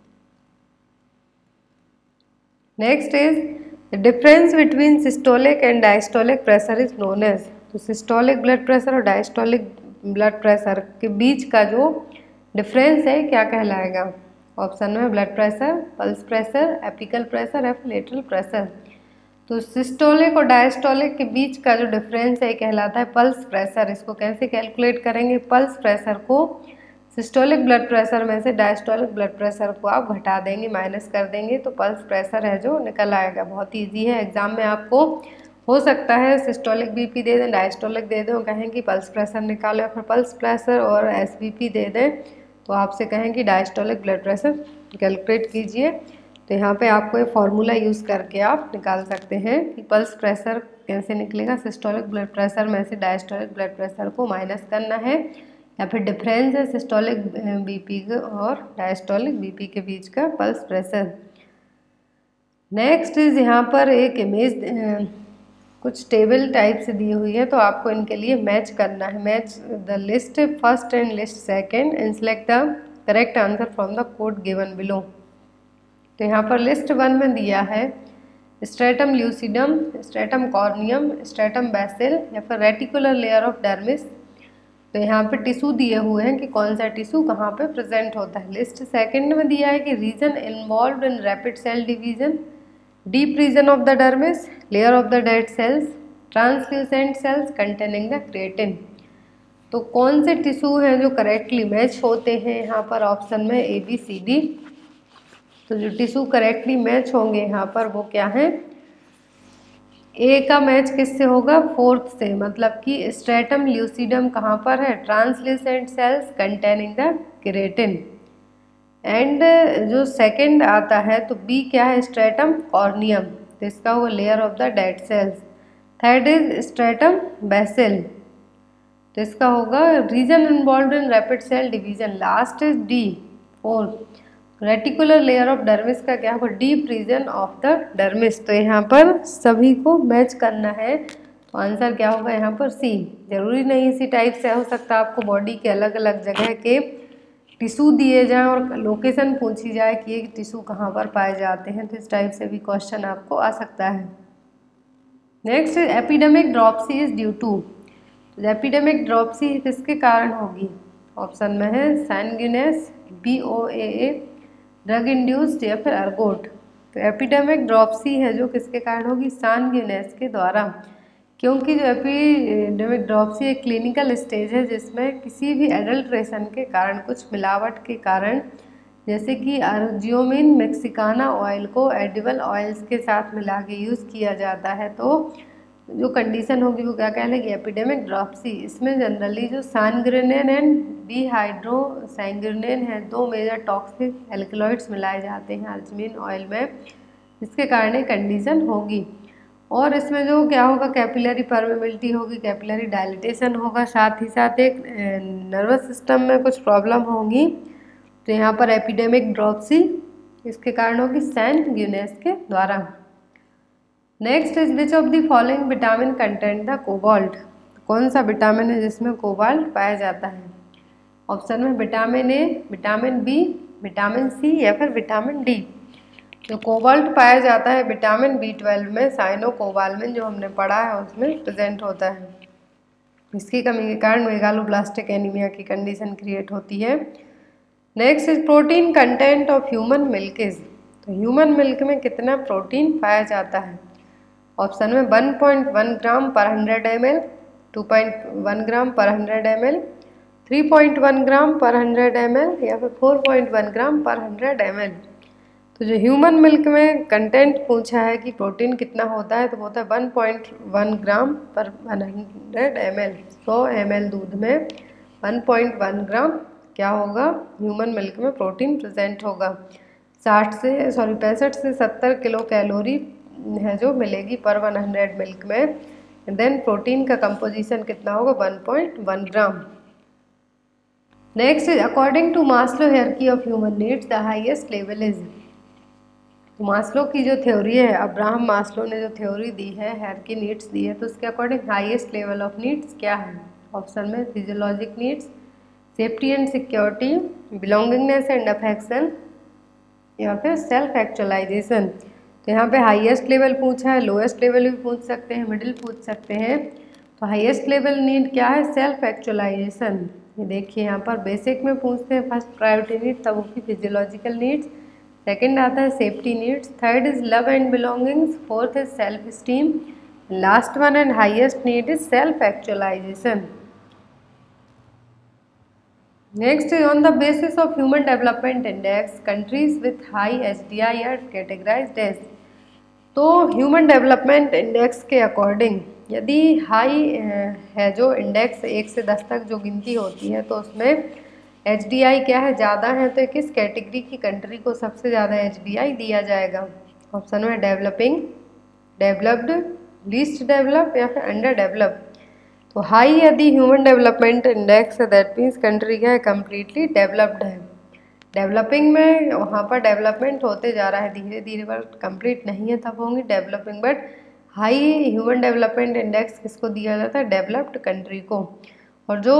Next is the difference between systolic and diastolic pressure is known as? तो सिस्टोलिक ब्लड प्रेशर और डायस्टोलिक ब्लड प्रेशर के बीच का जो डिफरेंस है क्या कहलाएगा? ऑप्शन में blood pressure, pulse pressure, apical pressure, या लेटरल प्रेशर। तो सिस्टोलिक और डायस्टोलिक के बीच का जो डिफरेंस है कहलाता है पल्स प्रेशर। इसको कैसे कैलकुलेट करेंगे? पल्स प्रेशर को सिस्टोलिक ब्लड प्रेशर में से डायस्टोलिक ब्लड प्रेशर को आप घटा देंगे, माइनस कर देंगे, तो पल्स प्रेशर है जो निकल आएगा। बहुत ईजी है, एग्जाम में आपको हो सकता है सिस्टोलिक BP दे दें, डायस्टोलिक दे दें, कहें कि पल्स प्रेशर निकालो, फिर पल्स प्रेशर और SBP दे दें तो आपसे कहें कि डायस्टोलिक ब्लड प्रेशर कैलकुलेट कीजिए। तो यहाँ पे आपको ये फॉर्मूला यूज़ करके आप निकाल सकते हैं कि पल्स प्रेशर कैसे निकलेगा। सिस्टोलिक ब्लड प्रेशर में से डायस्टोलिक ब्लड प्रेशर को माइनस करना है, या फिर डिफरेंस है सिस्टोलिक BP और डायस्टोलिक BP के बीच का पल्स प्रेशर। नेक्स्ट इज यहाँ पर एक इमेज कुछ टेबल टाइप से दी हुई है, तो आपको इनके लिए मैच करना है। Match the list first and list second and select the correct answer from the code given below. तो यहाँ पर लिस्ट 1 में दिया है stratum lucidum, stratum corneum, stratum basal या फिर रेटिकुलर लेयर ऑफ डर्मिस। तो यहाँ पे टिश्यू दिए हुए हैं कि कौन सा टिश्यू कहाँ पे प्रेजेंट होता है। लिस्ट सेकंड में दिया है कि region involved in rapid cell division, deep region of the dermis, layer of the dead cells, translucent cells containing the creatine. तो कौन से टिश्यू हैं जो करेक्टली मैच होते हैं यहाँ पर ऑप्शन में ए बी सी डी। तो जो टिश्यू करेक्टली मैच होंगे यहाँ पर वो क्या है, ए का मैच किससे होगा, फोर्थ से, मतलब कि स्ट्रेटम ल्यूसिडम कहाँ पर है, translucent cells containing the keratin. And जो सेकंड आता है तो बी क्या है, स्ट्रेटम कॉर्नियम, तो इसका वो layer of the dead cells. Third is stratum basal, तो इसका होगा region involved in rapid cell division. Last is D fourth, reticular layer of dermis का क्या होगा, deep region of the dermis. तो यहाँ पर सभी को मैच करना है, तो आंसर क्या होगा यहाँ पर सी। जरूरी नहीं इसी टाइप से हो सकता आपको बॉडी के अलग अलग जगह के टिश्यू दिए जाएं और लोकेशन पूछी जाए कि ये टिश्यू कहाँ पर पाए जाते हैं, तो इस टाइप से भी क्वेश्चन आपको आ सकता है। Next epidemic dropsy is due to, तो एपिडेमिक ड्रॉपसी किसके कारण होगी, ऑप्शन में है सैंग्यूनेस, BOAA, ड्रग इंड्यूस्ड या फिर अर्गोट। तो एपिडेमिक ड्रॉपसी है जो किसके कारण होगी, सैंग्यूनेस के द्वारा, क्योंकि जो एपिडेमिक ड्रॉपसी एक क्लिनिकल स्टेज है जिसमें किसी भी एडल्ट्रेशन के कारण, कुछ मिलावट के कारण, जैसे कि अर्जियोमिन मेक्सिकाना ऑयल को एडिबल ऑयल्स के साथ मिला के यूज़ किया जाता है, तो जो कंडीशन होगी वो क्या कहलाएगी, एपिडेमिक ड्रॉपसी। इसमें जनरली जो सैंग्रेनेन एंड डिहाइड्रोसैंग्रेनेन है, दो मेजर टॉक्सिक एल्कलॉइड्स मिलाए जाते हैं अर्जियोमिन ऑयल में, जिसके कारण ये कंडीशन होगी। और इसमें जो क्या होगा, कैपिलरी परमेबिलिटी होगी, कैपिलरी डायलिटेशन होगा, साथ ही साथ एक नर्वस सिस्टम में कुछ प्रॉब्लम होगी। तो यहाँ पर एपिडेमिक ड्रॉपसी इसके कारण होगी सैंग्यूनेस के द्वारा। Next is which of the following vitamin content the cobalt, कौन सा विटामिन है जिसमें कोबाल्ट पाया जाता है, ऑप्शन में vitamin A, vitamin B, vitamin C या फिर विटामिन डी। जो कोबाल्ट पाया जाता है विटामिन B12 में, साइनोकोबालमिन जो हमने पढ़ा है उसमें प्रेजेंट होता है। इसकी कमी के कारण मेगालोब्लास्टिक एनीमिया की कंडीशन क्रिएट होती है। Next is protein content of human milk is, तो ह्यूमन मिल्क में कितना प्रोटीन पाया जाता है, ऑप्शन में 1.1 ग्राम पर 100 ml, 2.1 ग्राम पर 100 ml, 3.1 ग्राम पर 100 ml या फिर 4.1 ग्राम पर 100 ml। तो जो ह्यूमन मिल्क में कंटेंट पूछा है कि प्रोटीन कितना होता है, तो होता है 1.1 ग्राम पर 100 ml। 100 ml दूध में 1.1 ग्राम क्या होगा, ह्यूमन मिल्क में प्रोटीन प्रेजेंट होगा। 65 से 70 किलो कैलोरी है जो मिलेगी पर 100 मिल्क में। देन प्रोटीन का कंपोजिशन कितना होगा, 1.1 gram. Next is according to Maslow hierarchy of human needs the highest level is, तो मास्लो की जो थ्योरी है, अब्राहम मास्लो ने जो थ्योरी दी है, हायरार्की नीड्स दी है, तो उसके according highest level of needs क्या है, ऑप्शन में physiologic needs, safety and security, belongingness and affection या फिर सेल्फ एक्चुअलाइजेशन। तो यहाँ पे हाईएस्ट लेवल पूछा है, लोएस्ट लेवल भी पूछ सकते हैं, मिडिल पूछ सकते हैं। तो हाईएस्ट लेवल नीड क्या है, सेल्फ एक्चुअलाइजेशन। ये देखिए यहाँ पर बेसिक में पूछते हैं फर्स्ट प्रायोरिटी नीड, तब उसकी फिजियोलॉजिकल नीड्स, सेकंड आता है safety needs, third is love and belongings, fourth is self esteem, last one and highest need is self actualization. Next is on the basis of human development index countries with high HDI are categorized as, तो human development index के according यदि high है जो index 1 से 10 तक जो गिनती होती है, तो उसमें HDI क्या है, ज़्यादा है, तो किस कैटेगरी की कंट्री को सबसे ज़्यादा HDI दिया जाएगा, ऑप्शन में डेवलपिंग, डेवलप्ड, लीस्ट डेवलप या फिर अंडर डेवलप। तो हाई यदि ह्यूमन डेवलपमेंट इंडेक्स है, दैट मीन्स कंट्री क्या है, कम्प्लीटली डेवलप्ड है। डेवलपिंग में वहाँ पर डेवलपमेंट होते जा रहा है धीरे धीरे, बट कंप्लीट नहीं है तब होंगी developing. But high human development index किसको दिया जाता है? डेवलप्ड कंट्री को। और जो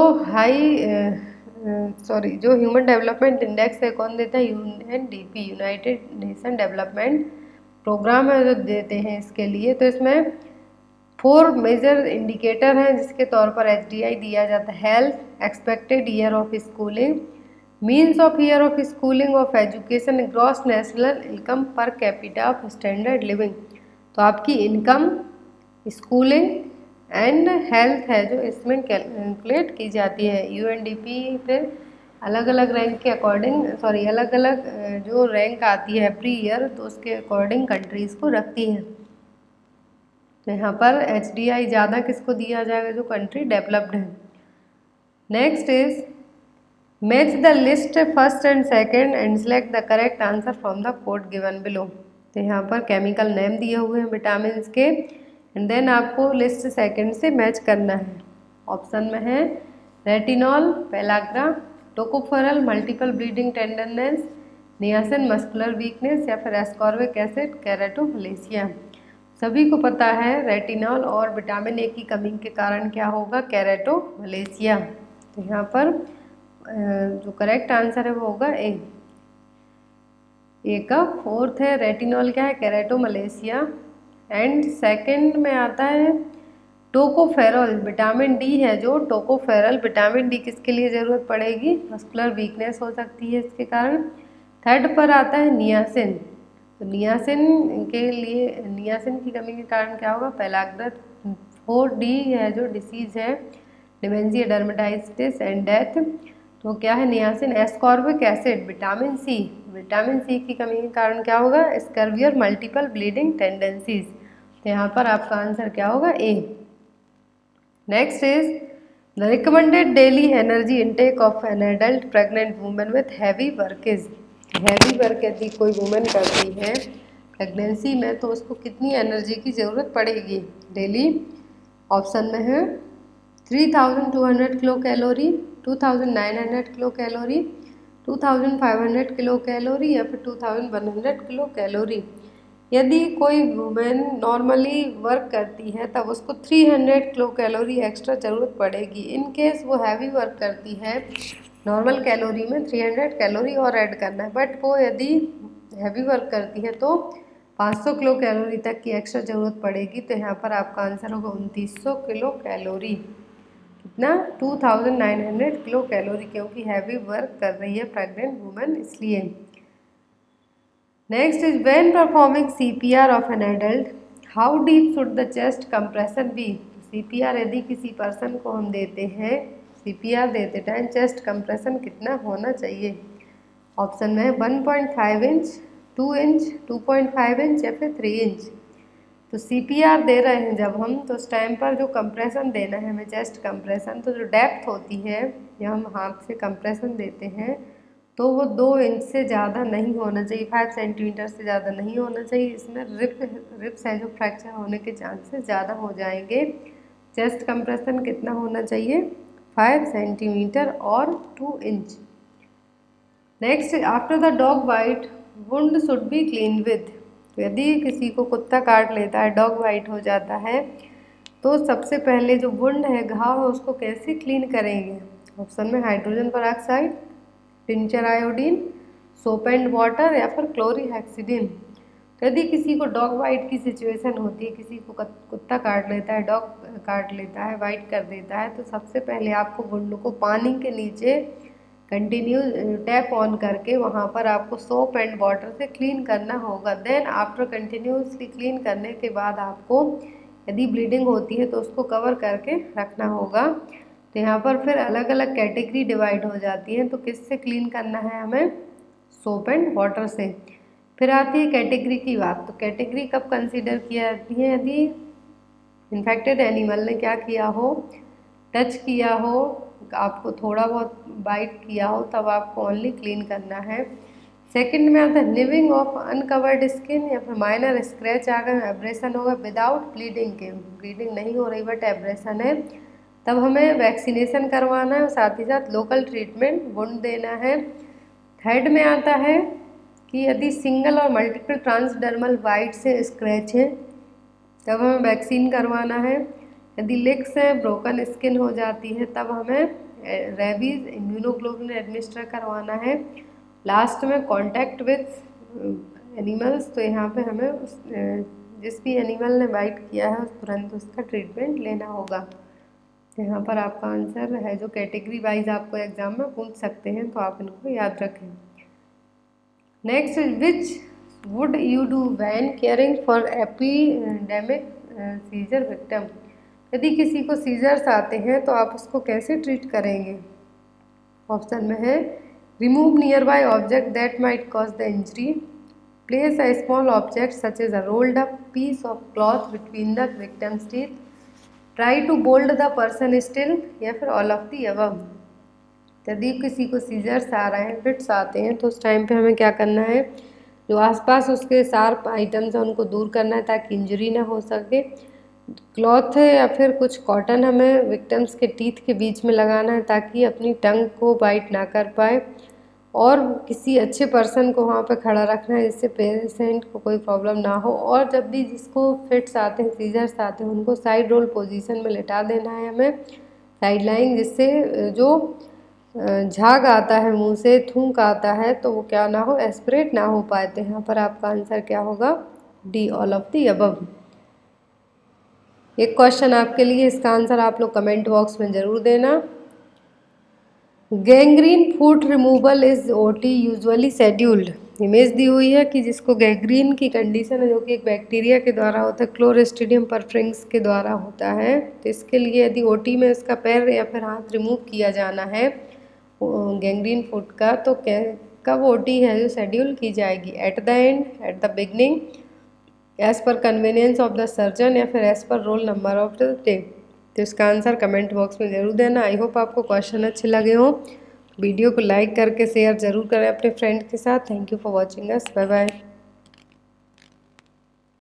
जो ह्यूमन डेवलपमेंट इंडेक्स है कौन देता है? UNDP, United Nation Development Programme है जो देते हैं इसके लिए। तो इसमें 4 मेजर इंडिकेटर हैं जिसके तौर पर HDI दिया जाता है। Health, expected year of schooling, means of year of schooling of education, gross national income per capita of standard living. तो आपकी इनकम, स्कूलिंग एंड हेल्थ है जो इसमें कैलकुलेट की जाती है। यूएनडीपी फिर अलग अलग रैंक के अकॉर्डिंग अलग अलग जो रैंक आती है एवरी ईयर, तो उसके अकॉर्डिंग कंट्रीज़ को रखती है। तो यहाँ पर HDI ज़्यादा किसको दिया जाएगा? जो कंट्री डेवलप्ड है। Next is match the list first and second and select the correct answer from the code given below. तो यहाँ पर केमिकल नेम दिए हुए हैं विटामिन के, एंड देन आपको लिस्ट सेकेंड से मैच करना है। ऑप्शन में है retinol, pellagra, tocopherol multiple bleeding tenderness, niacin muscular weakness, या फिर एस्कॉर्बिक एसिड, केराटोमलेशिया। सभी को पता है रेटिनॉल और विटामिन ए की कमी के कारण क्या होगा? केराटोमलेशिया। तो यहाँ पर जो करेक्ट आंसर है वो होगा ए का फोर्थ है। रेटिनॉल क्या है? केराटोमलेशिया। एंड सेकंड में आता है टोकोफेरल, विटामिन डी है जो टोकोफेरल, विटामिन डी किसके लिए ज़रूरत पड़ेगी? मस्कुलर वीकनेस हो सकती है इसके कारण। थर्ड पर आता है नियासिन, तो नियासिन के लिए, नियासिन की कमी के कारण क्या होगा? पेलाग्रा। 4D है जो डिसीज है डिमेंशिया, डर्मेटाइटिस एंड डेथ, तो क्या है? Niacin. Ascorbic acid, vitamin C, vitamin C की कमी के कारण क्या होगा? Scurvy or multiple bleeding tendencies. तो यहाँ पर आपका आंसर क्या होगा? A. Next is the recommended daily energy intake of an adult pregnant women with heavy work is. Heavy work यदि कोई वुमेन करती है प्रेगनेंसी में तो उसको कितनी एनर्जी की ज़रूरत पड़ेगी डेली? ऑप्शन में है 3200 kilo calorie, 2900 kilo calorie, 2500 kilo calorie, या फिर 2100 किलो कैलोरी। यदि कोई वुमेन नॉर्मली वर्क करती है तब उसको 300 किलो कैलोरी एक्स्ट्रा ज़रूरत पड़ेगी। इन केस वो हैवी वर्क करती है, नॉर्मल कैलोरी में 300 कैलोरी और ऐड करना है, बट वो यदि हैवी वर्क करती है तो 500 किलो कैलोरी तक की एक्स्ट्रा ज़रूरत पड़ेगी। तो यहाँ पर आपका आंसर होगा 2900 किलो कैलोरी। कितना? 2900 किलो कैलोरी, क्योंकि हैवी वर्क कर रही है प्रेग्नेंट वुमेन इसलिए। Next is when performing CPR of an adult how deep should the chest compression be. CPR यदि किसी पर्सन को हम देते हैं, CPR देते टाइम चेस्ट कंप्रेशन कितना होना चाहिए? ऑप्शन में है 1.5 इंच, 2 इंच, 2.5 इंच, या फिर 3 इंच। तो CPR दे रहे हैं जब हम, तो उस टाइम पर जो कंप्रेशन देना है हमें चेस्ट कंप्रेशन, तो जो डेप्थ होती है या हम हाथ से कंप्रेशन देते हैं तो वो 2 इंच से ज़्यादा नहीं होना चाहिए, 5 सेंटीमीटर से ज़्यादा नहीं होना चाहिए। इसमें रिप्स है जो फ्रैक्चर होने के चांसेस ज़्यादा हो जाएंगे। चेस्ट कंप्रेशन कितना होना चाहिए? 5 सेंटीमीटर और 2 inch. Next, after the dog bite wound should be clean with. तो यदि किसी को कुत्ता काट लेता है, डॉग बाइट हो जाता है, तो सबसे पहले जो वुंड है, घाव है, उसको कैसे क्लीन करेंगे? ऑप्शन में hydrogen peroxide, tincture iodine, soap and water, या फिर क्लोरीहेक्सिडिन। तो यदि किसी को डॉग बाइट की सिचुएशन होती है, किसी को कुत्ता काट लेता है, डॉग काट लेता है, बाइट कर देता है, तो सबसे पहले आपको वुंड को पानी के नीचे कंटिन्यू टैप ऑन करके वहाँ पर आपको सोप एंड वाटर से क्लीन करना होगा। देन आफ्टर कंटिन्यूसली क्लीन करने के बाद आपको यदि ब्लीडिंग होती है तो उसको कवर करके रखना होगा। तो यहाँ पर फिर अलग अलग कैटेगरी डिवाइड हो जाती हैं। तो किससे क्लीन करना है हमें? सोप एंड वाटर से। फिर आती है कैटेगरी की बात। तो कैटेगरी कब कंसीडर किया जाती है? यदि इन्फेक्टेड एनिमल ने क्या किया हो, टच किया हो, आपको थोड़ा बहुत बाइट किया हो, तब आपको ओनली क्लीन करना है। सेकंड में आता है लिविंग ऑफ अनकवर्ड स्किन, या फिर माइनर स्क्रैच आ गए, एब्रेशन होगा विदाउट ब्लीडिंग के, ब्लीडिंग नहीं हो रही बट एब्रेशन है, तब हमें वैक्सीनेशन करवाना है और साथ ही साथ लोकल ट्रीटमेंट वुंड देना है। थर्ड में आता है कि यदि सिंगल और मल्टीपल ट्रांसडर्मल बाइट से स्क्रैच है, तब हमें वैक्सीन करवाना है। यदि लिक्स है, ब्रोकन स्किन हो जाती है, तब हमें रेबीज इम्यूनोग्लोबुलिन एडमिनिस्टर करवाना है। लास्ट में कॉन्टैक्ट विथ एनिमल्स, तो यहाँ पे हमें जिस भी एनिमल ने बाइट किया है तुरंत उसका ट्रीटमेंट लेना होगा। यहाँ पर आपका आंसर है, जो कैटेगरी वाइज आपको एग्जाम में पूछ सकते हैं, तो आप इनको याद रखें। Next, which would you do when caring for epidemic seizure victim. यदि किसी को सीजर्स आते हैं तो आप उसको कैसे ट्रीट करेंगे। ऑप्शन में है remove near by object that might cause the injury, place a small object such as a rolled up piece of cloth between the victim's teeth, try to bold the person still, या फिर all of the above. यदि किसी को seizures आ रहे हैं, fits आते हैं, तो उस टाइम पे हमें क्या करना है, जो आसपास उसके शार्प आइटम्स हैं उनको दूर करना है ताकि इंजरी ना हो सके। क्लॉथ या फिर कुछ कॉटन हमें विक्टिम्स के टीथ के बीच में लगाना है ताकि अपनी टंग को बाइट ना कर पाए, और किसी अच्छे पर्सन को वहाँ पे खड़ा रखना है जिससे पेशेंट को कोई प्रॉब्लम ना हो। और जब भी जिसको फिट्स आते हैं, सीजर्स आते हैं, उनको साइड रोल पोजीशन में लेटा देना है हमें, साइड लाइन, जिससे जो झाग आता है मुंह से, थूक आता है, तो वो क्या ना हो, एस्पिरेट ना हो पाए। तो यहाँ पर आपका आंसर क्या होगा, D, all of the above. एक क्वेश्चन आपके लिए, इसका आंसर आप लोग कमेंट बॉक्स में ज़रूर देना। Gangrene foot removal is OT usually scheduled. Image दी हुई है कि जिसको गैंग्रीन की कंडीशन है, जो कि एक बैक्टीरिया के द्वारा होता है, क्लोस्ट्रीडियम परफ्रिंग्स के द्वारा होता है। तो इसके लिए यदि ओटी में इसका पैर या फिर हाथ रिमूव किया जाना है गैंग्रीन फूट का, तो कब ओटी है जो शेड्यूल की जाएगी, at the end, at the beginning, as per convenience of the surgeon, या फिर as per roll number of the day. तो इसका आंसर कमेंट बॉक्स में ज़रूर देना। आई होप आपको क्वेश्चन अच्छे लगे हों। वीडियो को लाइक करके शेयर ज़रूर करें अपने फ्रेंड के साथ। Thank you for watching us, bye bye.